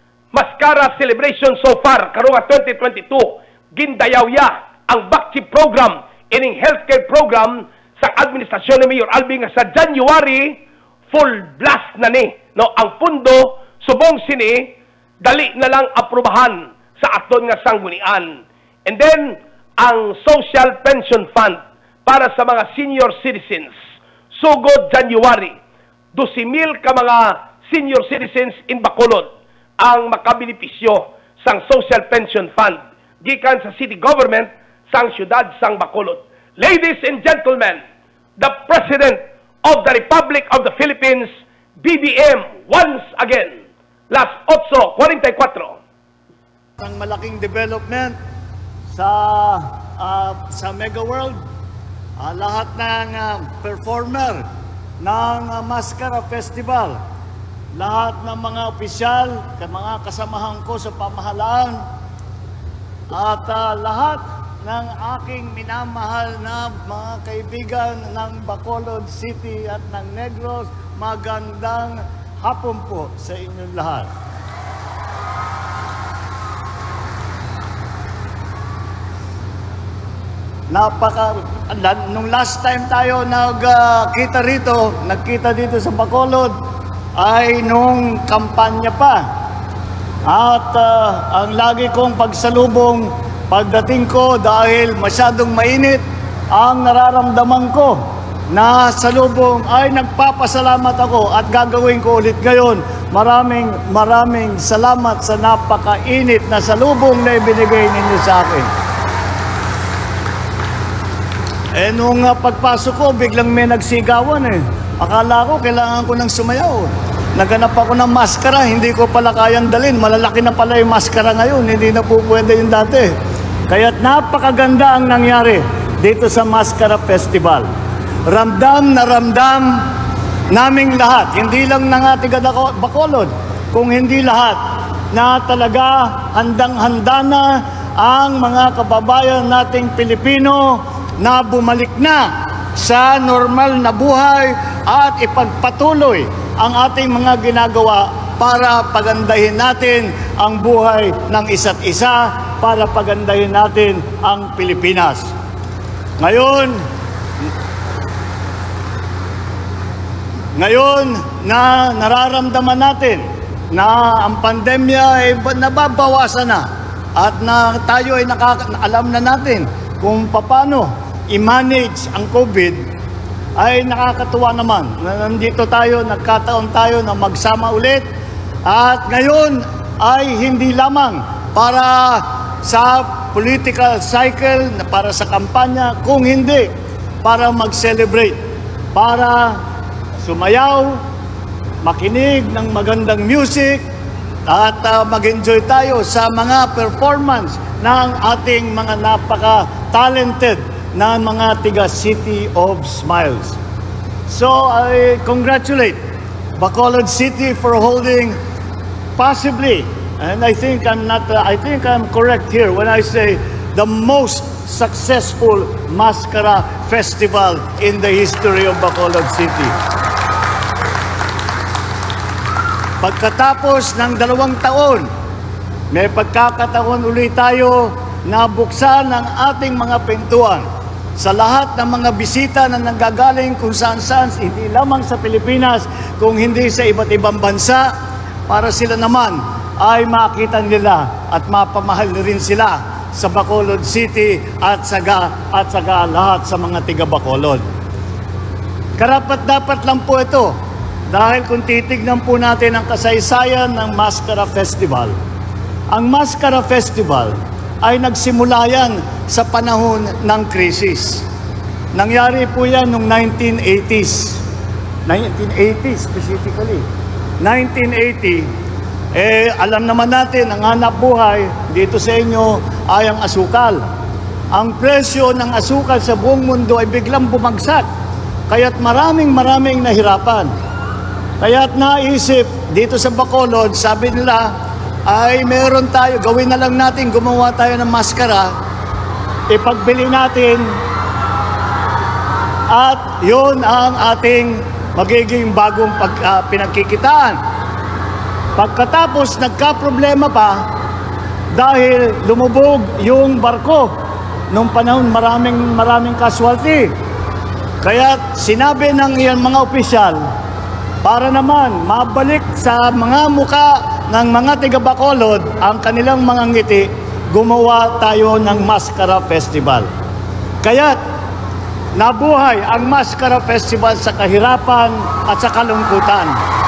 Mascara celebration so far karong twenty twenty-two. Gindayawya ang Bakchi program, ining healthcare program sa administrasyon ni Mayor Albi nga sa January full blast na ni, no, ang pundo subong sini dali na lang aprobahan sa aton nga sanggunian. And then ang Social Pension Fund para sa mga senior citizens, sugod January, twelve mil ka mga senior citizens in Bacolod ang makabenepisyo sang Social Pension Fund gikan sa city government sang syudad sang Bacolod. Ladies and gentlemen, the President of the Republic of the Philippines, B B M, once again, las eight forty-four. Ang malaking development sa uh, sa Mega World, uh, lahat ng uh, performer ng uh, Mascara Festival, lahat ng mga opisyal, mga kasamahan ko sa pamahalaan, at uh, lahat ng aking minamahal na mga kaibigan ng Bacolod City at ng Negros, magandang hapon po sa inyong lahat. napaka, nung last time tayo nagkita rito, nagkita dito sa Bacolod, ay nung kampanya pa. At uh, ang lagi kong pagsalubong pagdating ko dahil masyadong mainit, ang nararamdaman ko na salubong ay nagpapasalamat ako at gagawin ko ulit ngayon. Maraming maraming salamat sa napakainit na salubong na ibinigay ninyo sa akin. Eh nung uh, pagpasok ko, biglang may nagsigawan eh. Akala ko kailangan ko ng sumayaw. Naganap ako ng maskara, hindi ko pala kayang dalhin. Malalaki na pala yung maskara ngayon, hindi na po pwede yung dati. Kaya't napakaganda ang nangyari dito sa Maskara Festival. Ramdam na ramdam naming lahat, hindi lang ng ating Bacolod, kung hindi lahat, na talaga handang-handa na ang mga kababayan nating Pilipino na bumalik na sa normal na buhay at ipagpatuloy ang ating mga ginagawa para pagandahin natin ang buhay ng isa't isa, para pagandahin natin ang Pilipinas. Ngayon, ngayon na nararamdaman natin na ang pandemya ay nababawasan na at na tayo ay nakaka- alam na natin kung paano i-manage ang COVID, ay nakakatuwa naman na nandito tayo, nagkataon tayo na magsama ulit. At ngayon ay hindi lamang para sa political cycle, para sa kampanya, kung hindi para mag-celebrate, para sumayaw, makinig ng magandang music, at uh, mag-enjoy tayo sa mga performance ng ating mga napaka-talented na mga tiga City of Smiles. So I congratulate Bacolod City for holding possibly, and I think I'm not, uh, I think I'm correct here when I say the most successful Maskara Festival in the history of Bacolod City. Pagkatapos ng dalawang taon, may pagkakataon ulit tayo na buksan ang ating mga pintuan sa lahat ng mga bisita na nanggagaling kung saan-saan, hindi lamang sa Pilipinas, kung hindi sa iba't ibang bansa, para sila naman ay makita nila at mapamahal rin sila sa Bacolod City at saga at saga lahat sa mga tiga Bacolod. Karapat-dapat lang po ito dahil kung titignan po natin ang kasaysayan ng Maskara Festival, ang Maskara Festival ay nagsimula yan sa panahon ng krisis. Nangyari po yan noong nineteen eighties. nineteen eighty specifically. nineteen eighty, eh alam naman natin, ang hanap buhay dito sa inyo ay ang asukal. Ang presyo ng asukal sa buong mundo ay biglang bumagsak. Kaya't maraming maraming nahirapan. Kaya't naisip dito sa Bacolod, sabi nila, ay meron tayo, gawin na lang natin, gumawa tayo ng maskara, ipagbili natin, at yun ang ating magiging bagong pag, uh, pinagkikitaan. Pagkatapos, nagka-problema pa dahil lumubog yung barko. Nung panahon, maraming maraming casualty. Kaya sinabi ng iyan mga opisyal, para naman mabalik sa mga muka ng mga tiga Bacolod ang kanilang mga ngiti, gumawa tayo ng Maskara Festival. Kaya't nabuhay ang Maskara Festival sa kahirapan at sa kalungkutan.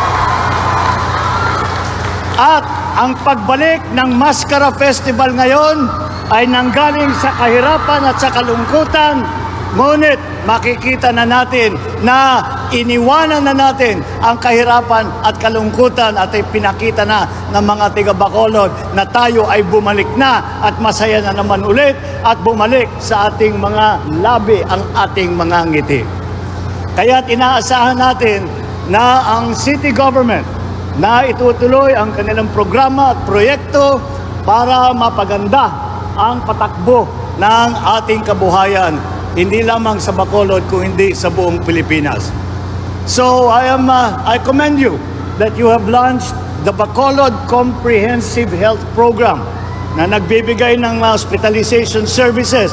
At ang pagbalik ng Maskara Festival ngayon ay nanggaling sa kahirapan at sa kalungkutan, ngunit makikita na natin na iniwanan na natin ang kahirapan at kalungkutan at ay pinakita na ng mga tiga Bacolod na tayo ay bumalik na at masaya na naman ulit at bumalik sa ating mga labi ang ating mga ngiti. Kaya't inaasahan natin na ang city government na itutuloy ang kanilang programa at proyekto para mapaganda ang patakbo ng ating kabuhayan, hindi lamang sa Bacolod kung hindi sa buong Pilipinas. So I am uh, I commend you that you have launched the Bacolod Comprehensive Health Program na nagbibigay ng uh, hospitalization services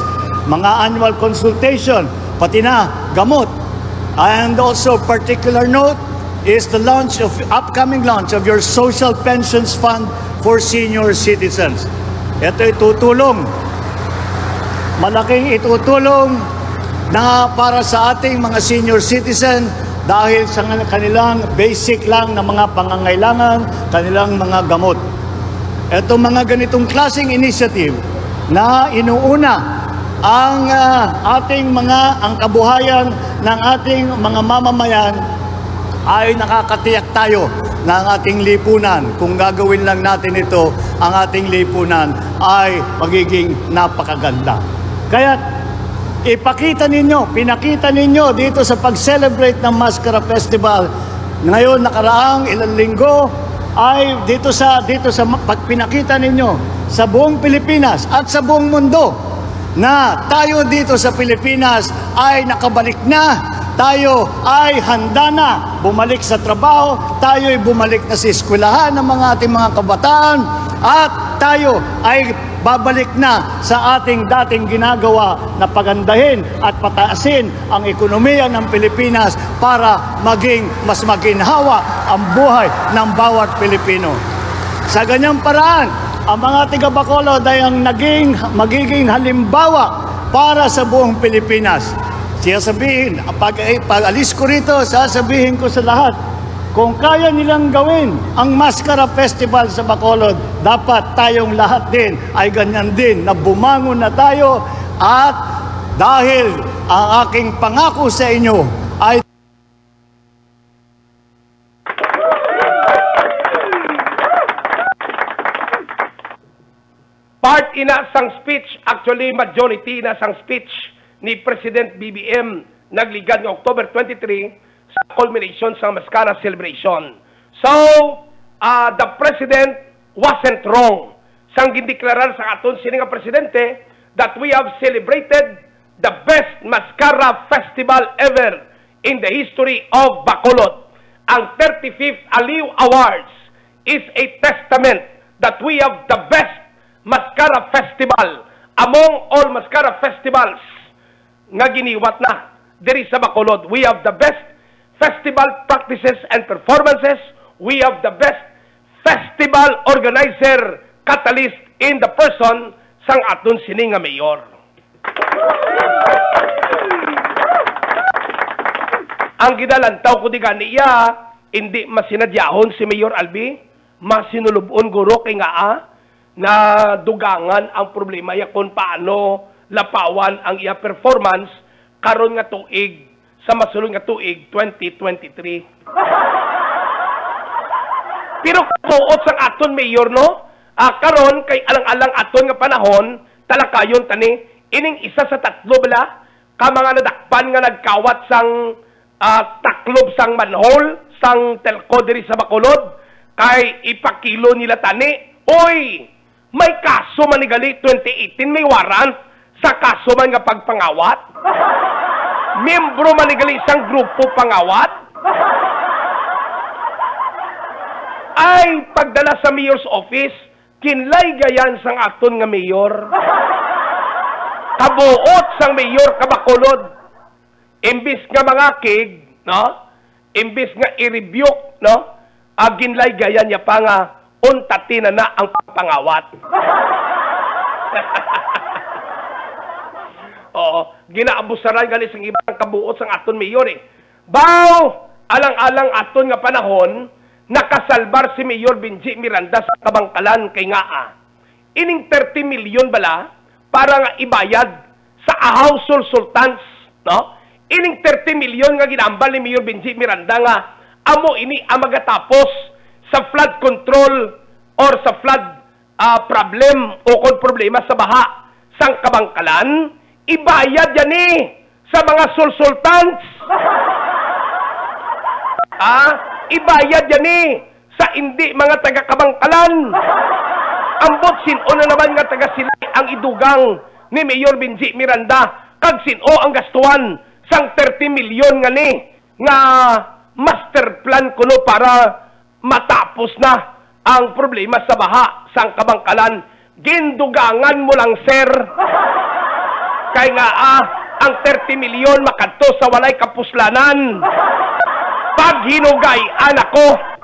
mga annual consultation, pati na gamot. And also particular note is the launch of upcoming launch of your Social Pensions Fund for senior citizens. Ito itutulong, malaking itutulong na para sa ating mga senior citizen dahil sa kanilang basic lang na mga pangangailangan, kanilang mga gamot. Ito mga ganitong klaseng initiative na inuuna ang uh, ating mga, ang kabuhayan ng ating mga mamamayan ay nakakatiyak tayo ng ating lipunan. Kung gagawin lang natin ito, ang ating lipunan ay magiging napakaganda. Kaya ipakita ninyo, pinakita ninyo dito sa pag-celebrate ng Mascara Festival. Ngayon, nakaraang ilang linggo, ay dito sa, dito sa pagpinakita ninyo sa buong Pilipinas at sa buong mundo na tayo dito sa Pilipinas ay nakabalik na, tayo ay handa na bumalik sa trabaho, tayo ay bumalik na sa eskwelahan ng mga ating mga kabataan, at tayo ay babalik na sa ating dating ginagawa na pagandahin at pataasin ang ekonomiya ng Pilipinas para maging mas maginhawa ang buhay ng bawat Pilipino. Sa ganyang paraan, ang mga tiga Bacolod ay ang naging, magiging halimbawa para sa buong Pilipinas. Siya sabihin, pag, pag alis ko rito, sasabihin ko sa lahat, kung kaya nilang gawin ang Mascara Festival sa Bacolod, dapat tayong lahat din ay ganyan din na bumangon na tayo, at dahil ang aking pangako sa inyo ay part ina sang speech, actually majority na sang speech ni President B B M nagligad ng October twenty-three sa culmination sa Mascara celebration. So, uh, the President wasn't wrong sang gindeklarar sa aton sini nga Presidente that we have celebrated the best Mascara Festival ever in the history of Bacolod. Ang thirty-fifth Aliw Awards is a testament that we have the best Mascara Festival among all Mascara festivals nga giniwat na diri sa Bacolod. We have the best festival practices and performances. We have the best festival organizer catalyst in the person sang aton sini nga mayor. Ang gidalantaw ko di ganiya, hindi masinadyahon si Mayor Albi, masinulubon guro kay nga ah, na dugangan ang problema ya kung paano lapawan ang iya performance karon nga tuig sa masulong nga tuig twenty twenty-three. Pero katuot sang aton mayor no, ah, karon kay alang-alang aton nga panahon talakayon tani ining isa sa tatlo bala ka mga nadakpan nga nagkawat sang uh, taklob sang manhole sang telco diri sa Bacolod kay ipakilo nila tani. Oy, may kaso manigali twenty eighteen, may warrant sa kaso man nga pagpangawat. Membro manigali isang grupo pangawat. Ay pagdala sa mayor's office, kinlay gayan sang aton nga mayor. Kabuot sang mayor ka Bacolod. Imbis nga mga kig, no? Imbis nga i-rebuke, no? Ah, ginlay gayan niya pa nga untatin na na ang pangawat. Oo, ginaabusaran gali sang ibang kabuot sang aton mayor eh. Baw, alang-alang aton nga panahon, nakasalbar si Mayor Benji Miranda sa Kabangkalan kay nga ah. Ining thirty million bala para nga ibayad sa ahaw sulsultans, no? Ining thirty million nga ginambal ni Mayor Benji Miranda nga amo ini ang magatapos sa flood control or sa flood uh, problem o kung problema sa baha sang Kabangkalan, ibayad yan eh sa mga sulsultans. Ah, ibayad yan eh sa hindi mga taga-Kabangkalan. Ambot sino na naman nga taga sila ang idugang ni Mayor Benji Miranda kag sino ang gastuan sang thirty million nga ni nga master plan kuno para matapos na ang problema sa baha sang Kabangkalan. Gindugangan mo lang, sir. Kay nga ah, ang thirty milyon makadto sa walay kapuslanan. Pag hinugay anak ko.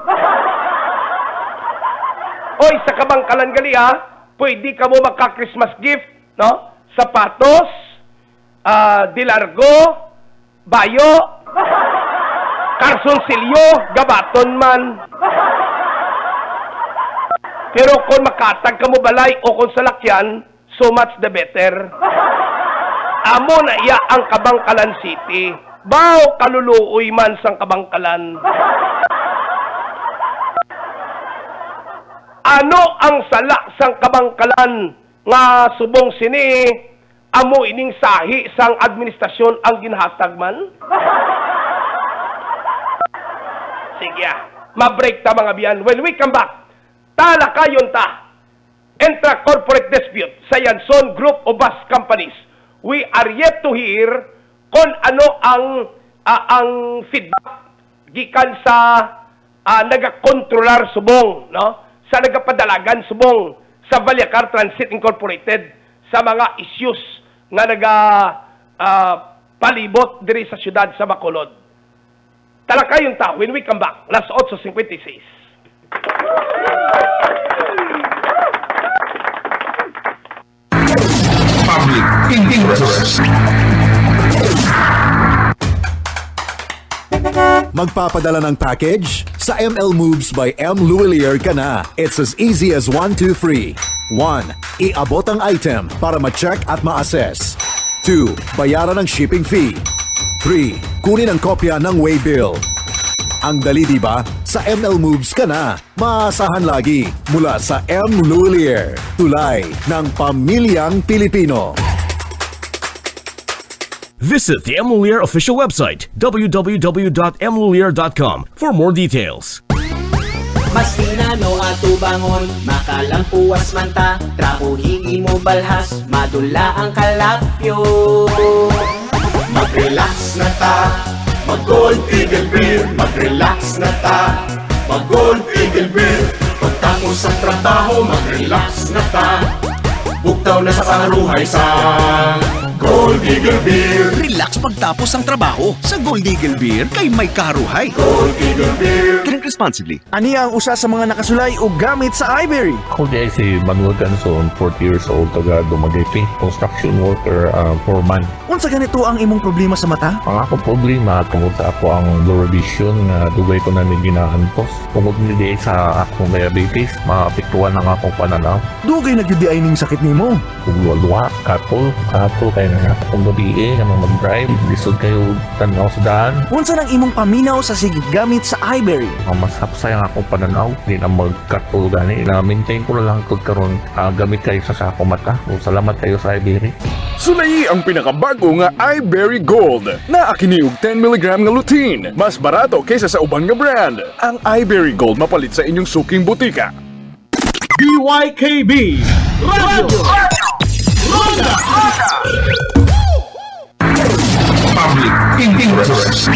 Oy, sa kabangkalan gali ah, pwede ka mo magka-Christmas gift, no? Sapatos, uh, dilargo, bayo, karsunsilyo, gabaton man. Pero kung makatag ka mo balay o kung salakyan, so much the better. Amo na iya ang Kabangkalan City. Bao kaluluoy man sang Kabangkalan. Ano ang sala sang Kabangkalan nga subong sini amo ining sahi sang administrasyon ang ginhatag man? Sige, ma-break ta mga biyan. When we come back, talakayon ta intra-corporate dispute sa Yanson Group of Bus Companies. We are yet to hear kung ano ang uh, ang feedback gikan sa uh, nagakontrolar subong, no? Sa nagapadalagan subong sa Vallecar Transit Incorporated sa mga issues nga naga uh, palibot diri sa syudad sa Bacolod. Talakayon ta when we come back. Las eight fifty-six. Public interest. Magpapadala ng package? Sa M L Moves by M. Luwilier ka na. It's as easy as one, two, three. one. Iabot ang item para ma-check at ma-assess. two. Bayaran ang shipping fee. three. Kunin ang kopya ng waybill. Ang dali diba? Sa M L Moves ka na. Maasahan lagi mula sa M. Luwilier. Tulay ng Pamilyang Pilipino. Visit the M. Luwilier official website, w w w dot m luwilier dot com, for more details. Mas tinano ato bangon, makalampuas man ta, trabuhin mo balhas, madula ang kalapyo. Mag-relax na ta, mag-Gold Eagle Beer. Mag-relax na ta, mag-Gold Eagle Beer. Pagtapos sa trabaho, mag-relax na ta, buktaw na sa pangaruhay sa Gold Eagle Beer. Relax pagtapos ang trabaho sa Gold Eagle Beer kay may karuhay. Gold Eagle Beer. Drink responsibly. Ani ang usa sa mga nakasulay o gamit sa Ibery. Ako di ay si Manuel Ganson, forty years old, taga Dumaguete, construction worker, uh, foreman. Unsa ganito ang imong problema sa mata? Ang akong problema, tungod sa ako ang lower vision, na dugay ko na ni ginaantos. Tungod ni di sa akong diabetes, maapektuhan ang akong pananaw. Dugay na gyud di ay ning sakit nimo. Luwa-luwa, katol, katol kayo na nga akong gabi eh, na mag-drive, lisod kayo tanaw sa daan. Unsa nang imong paminaw sa sigig gamit sa Ibery? Ang mas hapsay ang akong pananaw, di na mag-katol gani. Na-maintain ko na lang ito karon, uh, gamit kayo sa sakong mata. O, salamat kayo sa Ibery. Sulayi ang pinakabago nga Ibery Gold na akiniug ten milligram nga lutein. Mas barato kaysa sa uban nga brand. Ang Ibery Gold mapalit sa inyong suking butika. D Y K B Radio Ronda Public interest.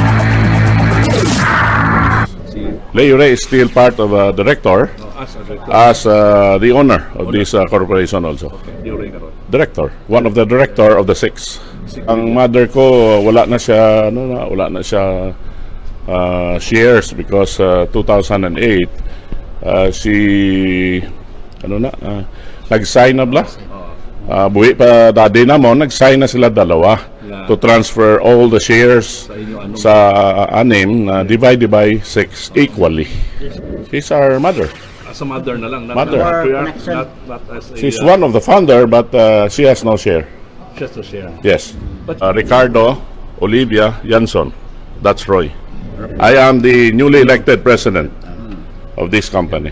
Leo Ray is still part of a uh, director, as uh, the owner of this uh, corporation also. Director, one of the director of the six. Ang mother ko wala na siya, ano na, wala na siya uh, shares because uh, two thousand eight uh, she ano na uh, nag-sign na bla. Uh, buwi pa daddy na mo, nag-sign na sila dalawa to transfer all the shares sa uh, anim na uh, divided by six equally. She's our mother. As a mother na lang. Not mother. Not, not, not as a, She's uh, one of the founder, but uh, she has no share. Just to share. Yes. Uh, Ricardo, Olivia, Jansson. That's Roy. I am the newly elected president of this company.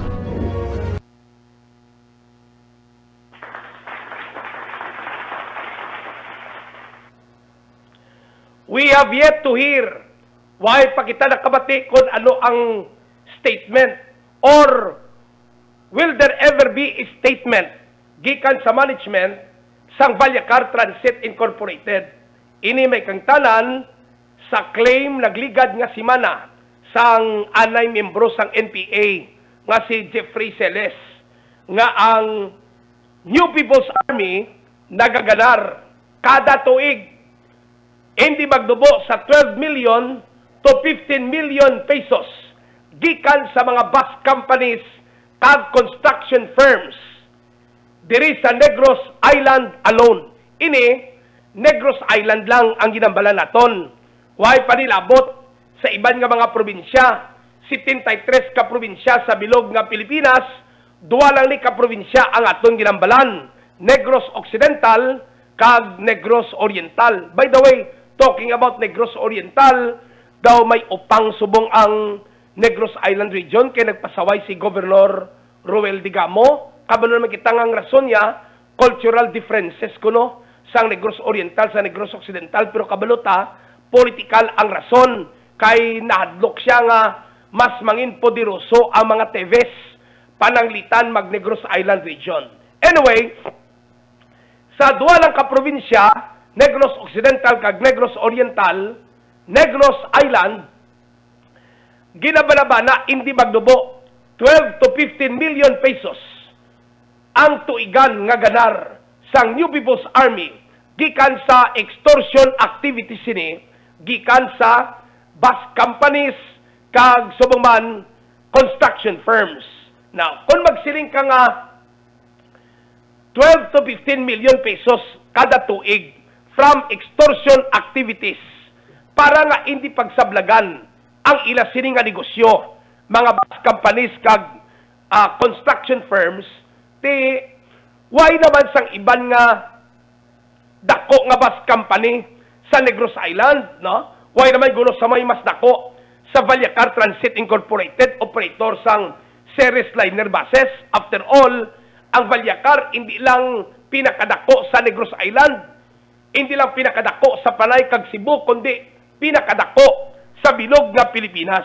We have yet to hear why pa kita nakabati kung ano ang statement or will there ever be a statement gikan sa management sang Vallecar Transit Incorporated. Ini may kangtanan sa claim nagligad nga simana sang anay membro sang N P A nga si Jeffrey Celes nga ang New People's Army nagaganar kada tuig hindi magdubo sa twelve million to fifteen million pesos gikan sa mga bus companies kag construction firms diri sa Negros Island alone. Ini Negros Island lang ang ginambalan naton. Way pa nilabot sa iban nga mga probinsya. seventy-three ka probinsya sa bilog nga Pilipinas, duwa lang ni ka probinsya ang aton ginambalan. Negros Occidental kag Negros Oriental. By the way, talking about Negros Oriental, daw may upang subong ang Negros Island region kay nagpasaway si Governor Ruel Digamo. Kabalo naman kita nga ang rason niya, cultural differences kuno sa Negros Oriental sa Negros Occidental, pero kabalo ta, political ang rason kay nahadlok siya nga mas mangin poderoso ang mga Teves pananglitan mag Negros Island region. Anyway, sa duwa lang ka probinsya, Negros Occidental kag Negros Oriental, Negros Island, ginabalaba na hindi magdubo twelve to fifteen million pesos ang tuigan nga ganar sang New People's Army gikan sa extortion activities ini gikan sa bus companies kag subong man construction firms. Now, kung magsiling ka nga twelve to fifteen million pesos kada tuig from extortion activities para nga hindi pagsablagan ang ila sini nga negosyo, mga bus companies kag uh, construction firms, ti why naman sang iban nga dako nga bus company sa Negros Island, no? Why naman gulo sa may mas dako sa Vallecar Transit Incorporated, operator sang Ceres Liner Buses. After all, ang Vallecar hindi lang pinakadako sa Negros Island, hindi lang pinakadako sa Panay kag Cebu, kundi pinakadako sa bilog nga Pilipinas.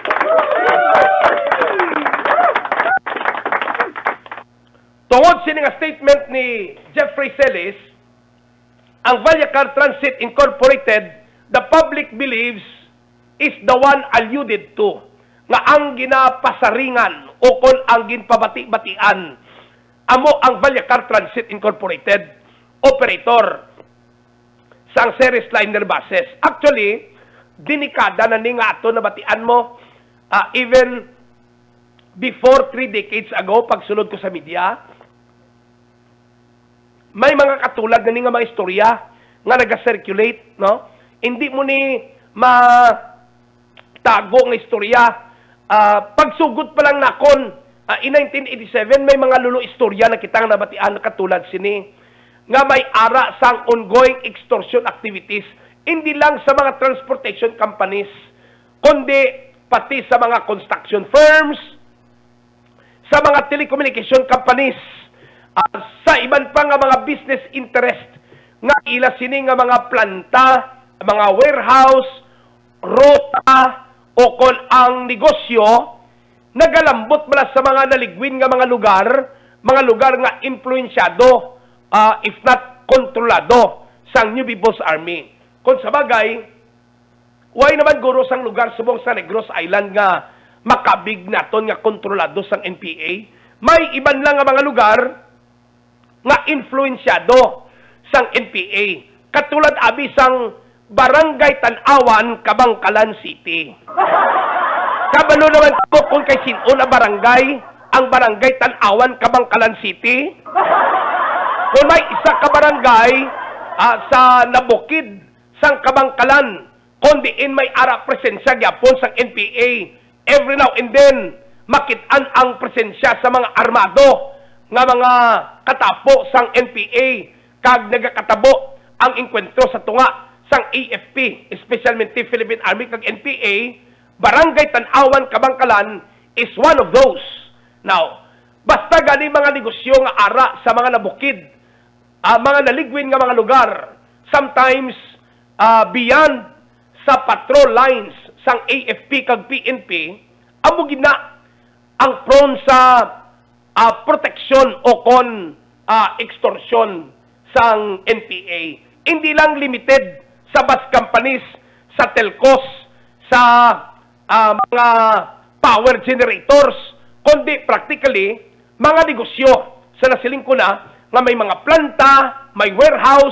Tungod sini nga statement ni Jeffrey Celis, ang Vallecar Transit Incorporated, the public believes is the one alluded to, nga ang ginapasaringan o kon ang ginpabati-batian amo ang Vallecar Transit Incorporated, operator sang Ceres Liner Buses. Actually, dinikada na ni nga ato nabatian mo, uh, even before three decades ago, pagsulod ko sa media, may mga katulad na ni nga mga istorya nga nag-circulate, no? Hindi mo ni matago nga istorya. Uh, pagsugod pa lang nakon, uh, in nineteen eighty-seven, may mga lulo istorya na kitang nabatian na katulad sini, nga may ara sang ongoing extortion activities, hindi lang sa mga transportation companies, kundi pati sa mga construction firms, sa mga telecommunication companies, uh, sa iban pa nga mga business interest, nga ila sini nga mga planta, mga warehouse, rota, o kon ang negosyo, nagalambot bala sa mga naligwin nga mga lugar, mga lugar nga influensyado, uh, if not kontrolado, sang New People's Army. Kung sa bagay, why naman guro sang lugar subong sa Negros Island nga makabig naton nga kontrolado sang N P A? May iban lang nga mga lugar nga influensyado sang N P A. Katulad abi sang Barangay Tanawan, Kabangkalan City. Kabalo naman po kung kay sino na barangay, ang Barangay Tanawan, Kabangkalan City. Kung may isa ka barangay uh, sa Nabukid, sang Kabangkalan, kung diin may ara presensya gyapon sang N P A, every now and then, makitaan ang presensya sa mga armado nga mga katapo sang N P A, kag nagakatabo ang inkwentro sa tunga sang A F P, especialmente Philippine Army kag N P A. Barangay Tanawan, Kabangkalan is one of those. Now, basta gani mga negosyo nga ara sa mga nabukid, uh, mga naligwin nga mga lugar, sometimes uh, beyond sa patrol lines sang A F P kag P N P, amo gina ang prone sa uh, protection o kon uh, extortion sang N P A. Hindi lang limited sa bus companies, sa telcos, sa uh, mga power generators, kundi practically mga negosyo sa nasiling ko na nga may mga planta, may warehouse,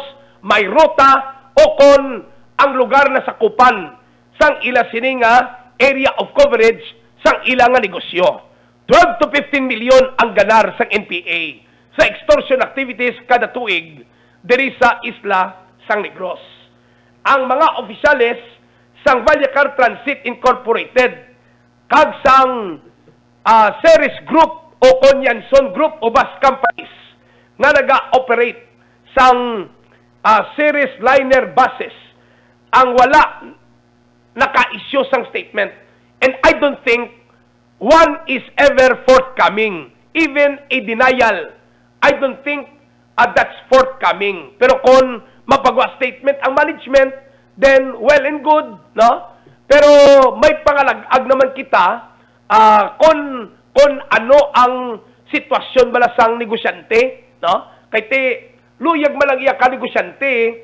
may ruta o kon ang lugar na sakupan sang ila sininga area of coverage sang ilang nga negosyo. twelve to fifteen milyon ang ganar sang N P A sa extortion activities kada tuig diri sa isla sang Negros. Ang mga opisyales sang Vallecar Transit Incorporated kag sang uh, Ceres Group o Conyanson Group o bus companies nga naga-operate sang uh, Ceres liner buses ang wala naka-issue sang statement. And I don't think one is ever forthcoming. Even a denial, I don't think uh, that's forthcoming. Pero kung mapagawa statement ang management, then well and good, no? Pero may pangalagag naman kita uh, kung, kung ano ang sitwasyon bala sang negosyante, no? Kay te, luyag malang iya ka negosyante,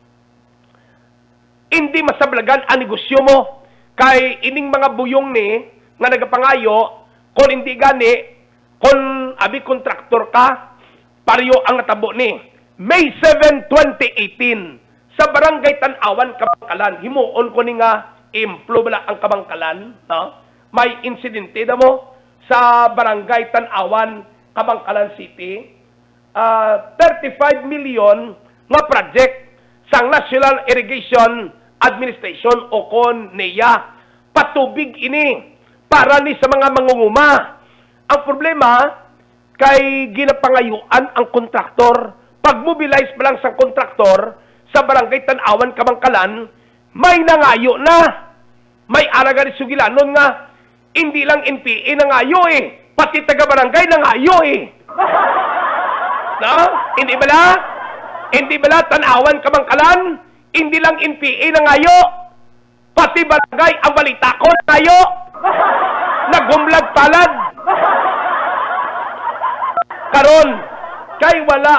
hindi masablagan ang negosyo mo. Kay ining mga buyong ni, nga nagapangayo, kung hindi gani, kung abi kontraktor ka, pariyo ang natabo ni. May seventh, twenty eighteen, sa Barangay Tanawan, Kabangkalan, himuon ko ni nga, implo bala ang Kabangkalan, no? May insidente na mo sa Barangay Tanawan, Kabangkalan City, uh, thirty-five million nga project sang National Irrigation Administration o kon N E A. Patubig ini para ni sa mga mangunguma. Ang problema, kay ginapangayuan ang kontraktor. Pag-mobilize pa lang sa kontraktor sa Barangay Tanawan, Kabangkalan, may nangayo na. May araga ni Sugilanon nga, hindi lang N P A nangayo eh. Pati taga-barangay nangayo eh. No? Hindi ba la? Hindi ba la Tanawan, Kabangkalan? Hindi lang N P A nangayo. Pati barangay ang balita ko nangayo. Nagumlag palad. Karon, kay wala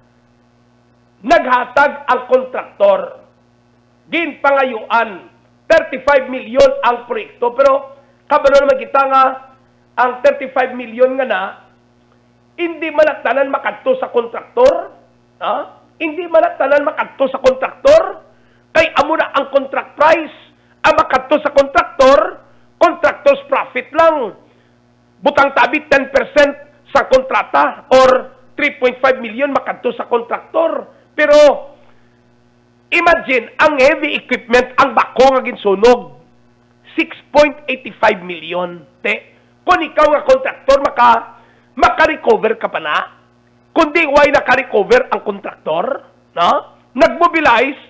naghatag ang kontraktor. Ginpangayuan, thirty-five million ang proyekto. Pero, kabalo naman kita nga, ang thirty-five million nga na, hindi malatanan makadto sa kontraktor. Ha? Hindi malatanan makadto sa kontraktor. Kay amo na ang contract price. Ang makadto sa kontraktor, contractor's profit lang. Butang tabi ten percent sa kontrata or three point five million makadto sa kontraktor. Pero imagine ang heavy equipment ang bako nga ginsunog six point eight five million. Te, kung ikaw nga kontraktor maka maka-recover ka pa na. Kundi why naka-recover ang kontraktor, no? Nagmobilize,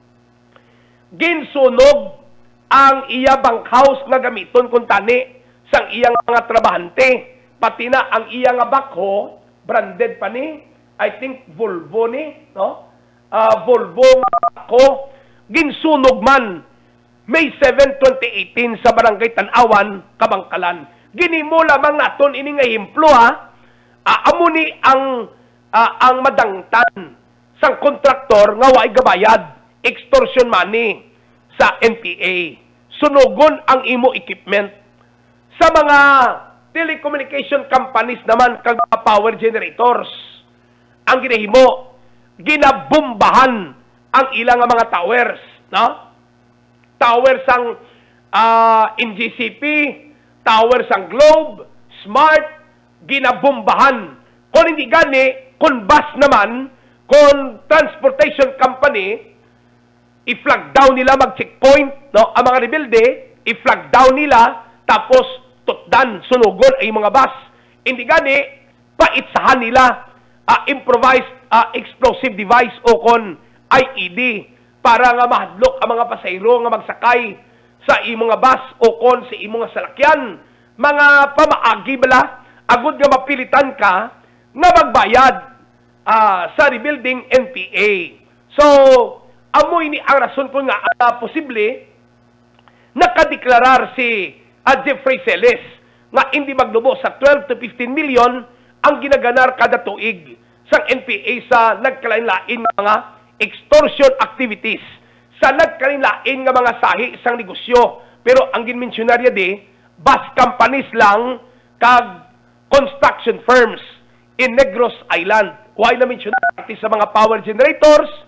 ginsunog ang iya bank house nga gamiton kung tani sang iyang mga trabahante. Pati na ang iya nga backhoe, branded pa ni, I think Volvo ni, no? Uh, Volvo nga backhoe, ginsunog man May seventh, twenty eighteen sa Barangay Tanawan, Kabangkalan. Ginimo lamang naton ini nga himplo ha. Uh, amo ni ang uh, ang madangtan sang kontraktor nga waay gabayad, extortion money sa N P A. Sunugon ang imo equipment. Sa mga telecommunication companies naman kag power generators, ang ginahimo, ginabombahan ang ilang mga towers, no? Towers sang uh, N G C P, towers sang Globe, Smart, ginabombahan. Kung hindi gani, kung bus naman, kung transportation company, i-flag down nila mag-checkpoint, no? Ang mga rebelde, i-flag down nila, tapos tutdan, sunugon ay mga bus. Hindi gani, paitsahan nila uh, improvised uh, explosive device o kon I E D para nga mahadlok ang mga pasayro nga magsakay sa imong mga bus o kon sa imong mga salakyan. Mga pamaagi bala, agud nga mapilitan ka nga magbayad uh, sa rebuilding N P A. So, amoy ni ang rason ko nga uh, posible nakadeklarar si uh, Jeffrey Celes nga hindi maglubo sa twelve to fifteen million ang ginaganar kada tuig sa N P A sa nagkalain-lain nga mga extortion activities, sa nagkalain-lain nga mga sahi isang negosyo. Pero ang ginmensyonarya di, bus companies lang kag construction firms in Negros Island. Why na mention natin sa mga power generators,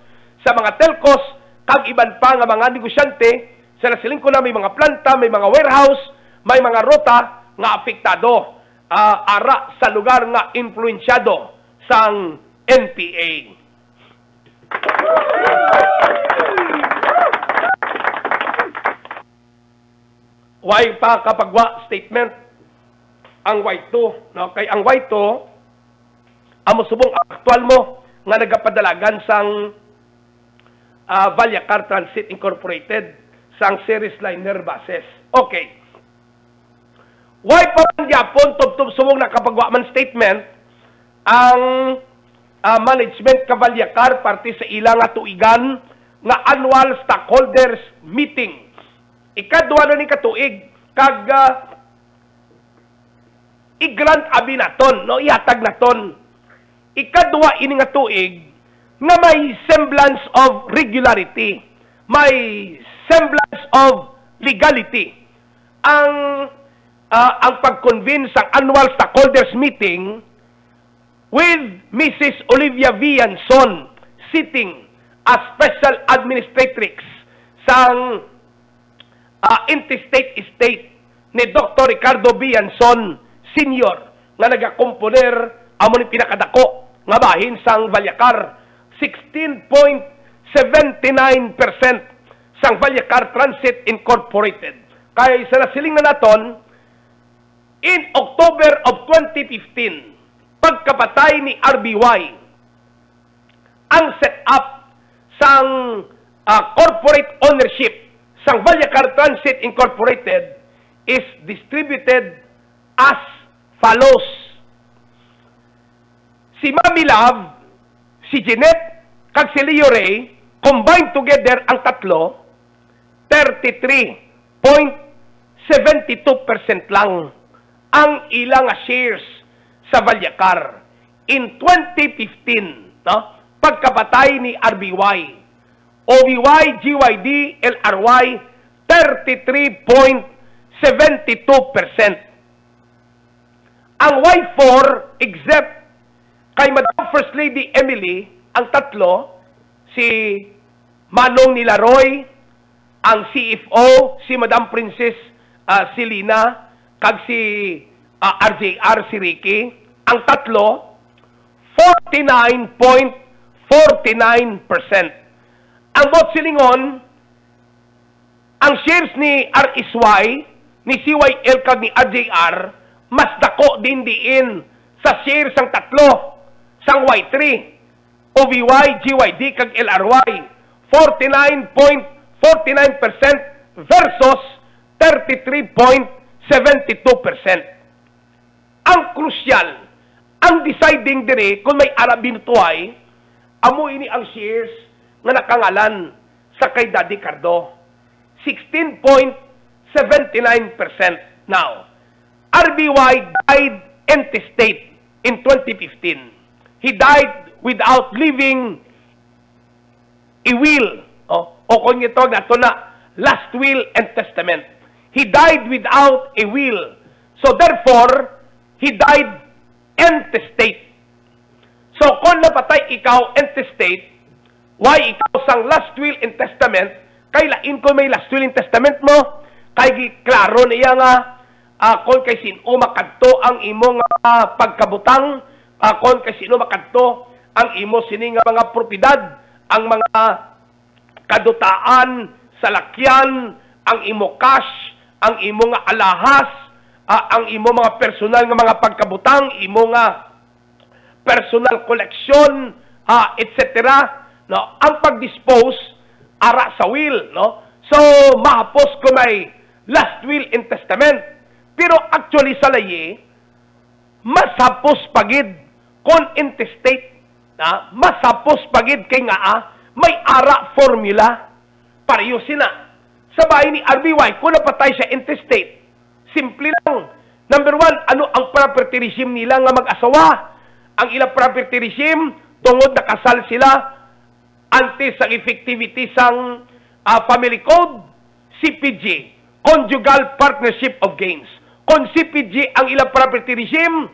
sa mga telcos, kag iban pa nga mga negosyante, sa nasiling ko na may mga planta, may mga warehouse, may mga ruta nga apektado uh, ara sa lugar nga influensyado sang N P A. Way pa kapagwa statement ang Y two, no? Kay ang Y two amo subong aktual mo nga nagapadalagan sang uh, Valyacar Transit Incorporated sang series liner buses. Okay. Way pa man gyapon tubtub subong nakapagwa man statement ang uh, management ka Valyacar parte sa ilang nga tuigan nga annual stockholders meeting. Ikadwa na ni katuig kag uh, i-grant abi naton, no, ihatag naton. Ikadwa ini nga tuig nga may semblance of regularity, may semblance of legality ang uh, ang pag-convene sa annual stockholders meeting with Missus Olivia Vianson sitting as special administratrix sang uh, interstate estate ni Doctor Ricardo Vianson Senior nga nagakomponer amo ni pinakadako nga bahin sang Valyacar. Sixteen point seven nine percent sang Valyacar Transit Incorporated. Kaya sa nasiling na naton in October of twenty fifteen, pagkapatay ni R B Y, ang set up sang uh, corporate ownership sang Valyacar Transit Incorporated is distributed as follows. Si Mami Love, si Jeanette, kag si Leo Ray, combined together ang tatlo, thirty-three point seven two percent lang ang ilang shares sa Valyacar. In twenty fifteen, no, pagkapatay ni R B Y, O B Y, G Y D, L R Y, thirty-three point seven two percent. Ang Y four, except kay Madam First Lady Emily, ang tatlo, si Manong Nilaroy, ang C F O, si Madam Princess uh, Silina, kag si uh, R J R si Ricky, ang tatlo, forty-nine point four nine percent. Ang vote silingon, ang shares ni R S Y, ni C Y L kag ni R J R, mas dako din diin sa shares ang tatlo sang Y three, O B Y, G Y D kag L R Y, forty-nine point four nine percent versus thirty-three point seven two percent. Ang crucial, ang deciding dire kung may arabin tuway, amo ini ang shares nga nakangalan sa kay Daddy Cardo, sixteen point seven nine percent. Now, R B Y died intestate in twenty fifteen. He died without leaving a will. O, o kung ito na ito na, last will and testament. He died without a will. So therefore, he died intestate. So kung napatay ikaw intestate, why ikaw sang last will and testament, kay lain ko may last will and testament mo, kay klaro niya nga, uh, kung kay sino makadto ang imong uh, pagkabutang, akon kay sino makadto ang imo sini nga mga propiedad, ang mga kadutaan sa lakyan, ang imo cash, ang imo nga alahas, uh, ang imo mga personal nga mga pagkabutang, imo nga personal collection, uh, et cetera. No, ang pag-dispose ara sa will, no. So mahapos ko may last will and testament. Pero actually sa layi, mas hapos pagid kon intestate, na masapos pagid kay nga ah, may ara formula pareho sina sa bahay ni R B Y kung napatay siya intestate. Simple lang. Number one, ano ang property regime nila nga mag-asawa? Ang ilang property regime tungod nakasal sila antes sa effectivity sang uh, family code, C P G, conjugal partnership of gains. Kung C P G ang ilang property regime,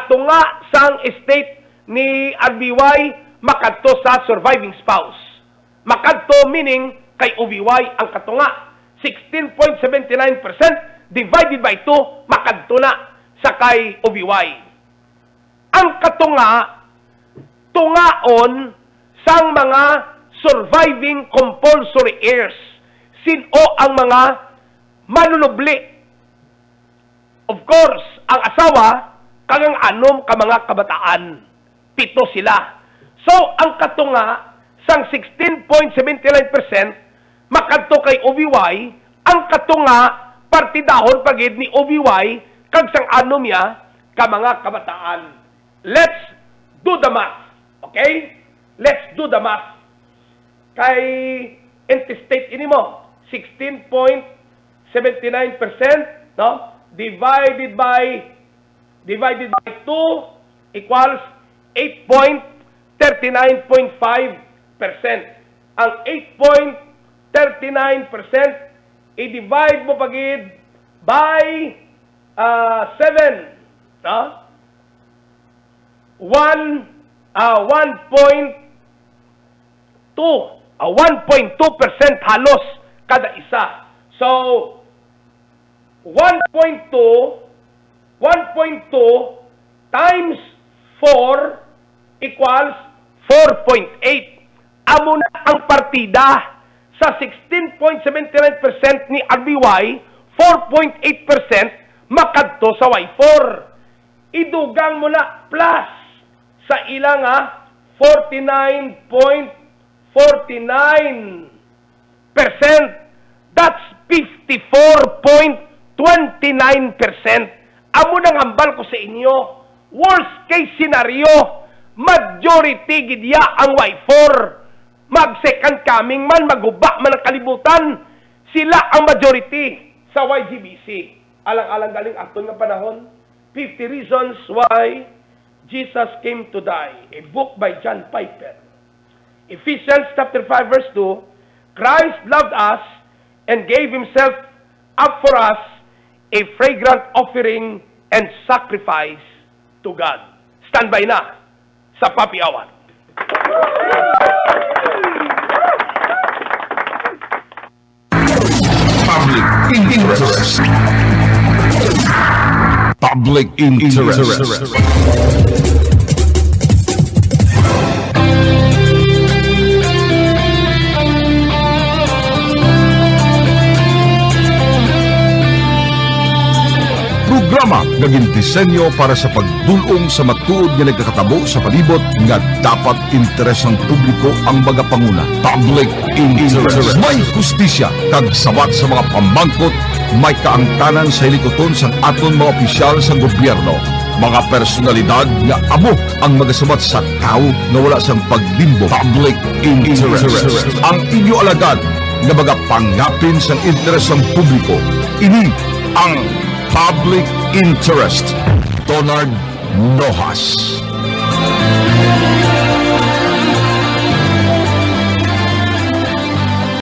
katunga sang estate ni R B Y makadto sa surviving spouse. makadto meaning kay O V Y ang katunga. sixteen point seven nine percent divided by two, makadto na sa kay O V Y. Ang katunga, tungaon sang mga surviving compulsory heirs. Sino ang mga manunubli? Of course, ang asawa, kagang anom ka mga kabataan. Pito sila. So, ang katunga, sang sixteen point seven nine percent, makadto kay O V Y, ang katunga, partidahon pagid ni O V Y, kag sang anom ya, ka mga kabataan. Let's do the math. Okay? Let's do the math. Kay intestate ini mo, sixteen point seven nine percent, no? Divided by divided by two equals eight point three nine point five percent. Ang eight point three nine percent i-divide mo pagid by uh, seven, no? one uh, one point two, uh, one point two percent halos kada isa. So one point two times four equals four point eight. Amo na ang partida sa sixteen point seven nine percent ni R B Y, four point eight percent makadto sa Y four. Idugang mo na plus sa ilang ah, forty-nine point four nine percent. That's fifty-four point two nine percent. Amo nang hambal ko sa inyo. Worst case scenario, majority gidya ang Y four. Mag-second coming man, maguba man ang kalibutan. Sila ang majority sa Y G B C. Alang-alang galing aton nga panahon. fifty Reasons Why Jesus Came to Die, a book by John Piper. Ephesians chapter five verse two, Christ loved us and gave himself up for us, a fragrant offering and sacrifice to God. Stand by na sa Papi Hour. Public interest. Public interest. Programa naging disenyo para sa pagdulong sa matuod nga nagkakatabo sa palibot nga dapat interes ng publiko ang mga panguna. Public interest. May justisya kag sabat sa mga pamangkot, may kaangtanan sa hilikoton sa aton mga opisyal sa gobyerno. Mga personalidad nga amo ang magasabat sa tao na wala sang paglimbo. Public interest. Ang inyo alagad na mga pangapin sa interes ng publiko. Ini ang Public Interest. Donald Nojas.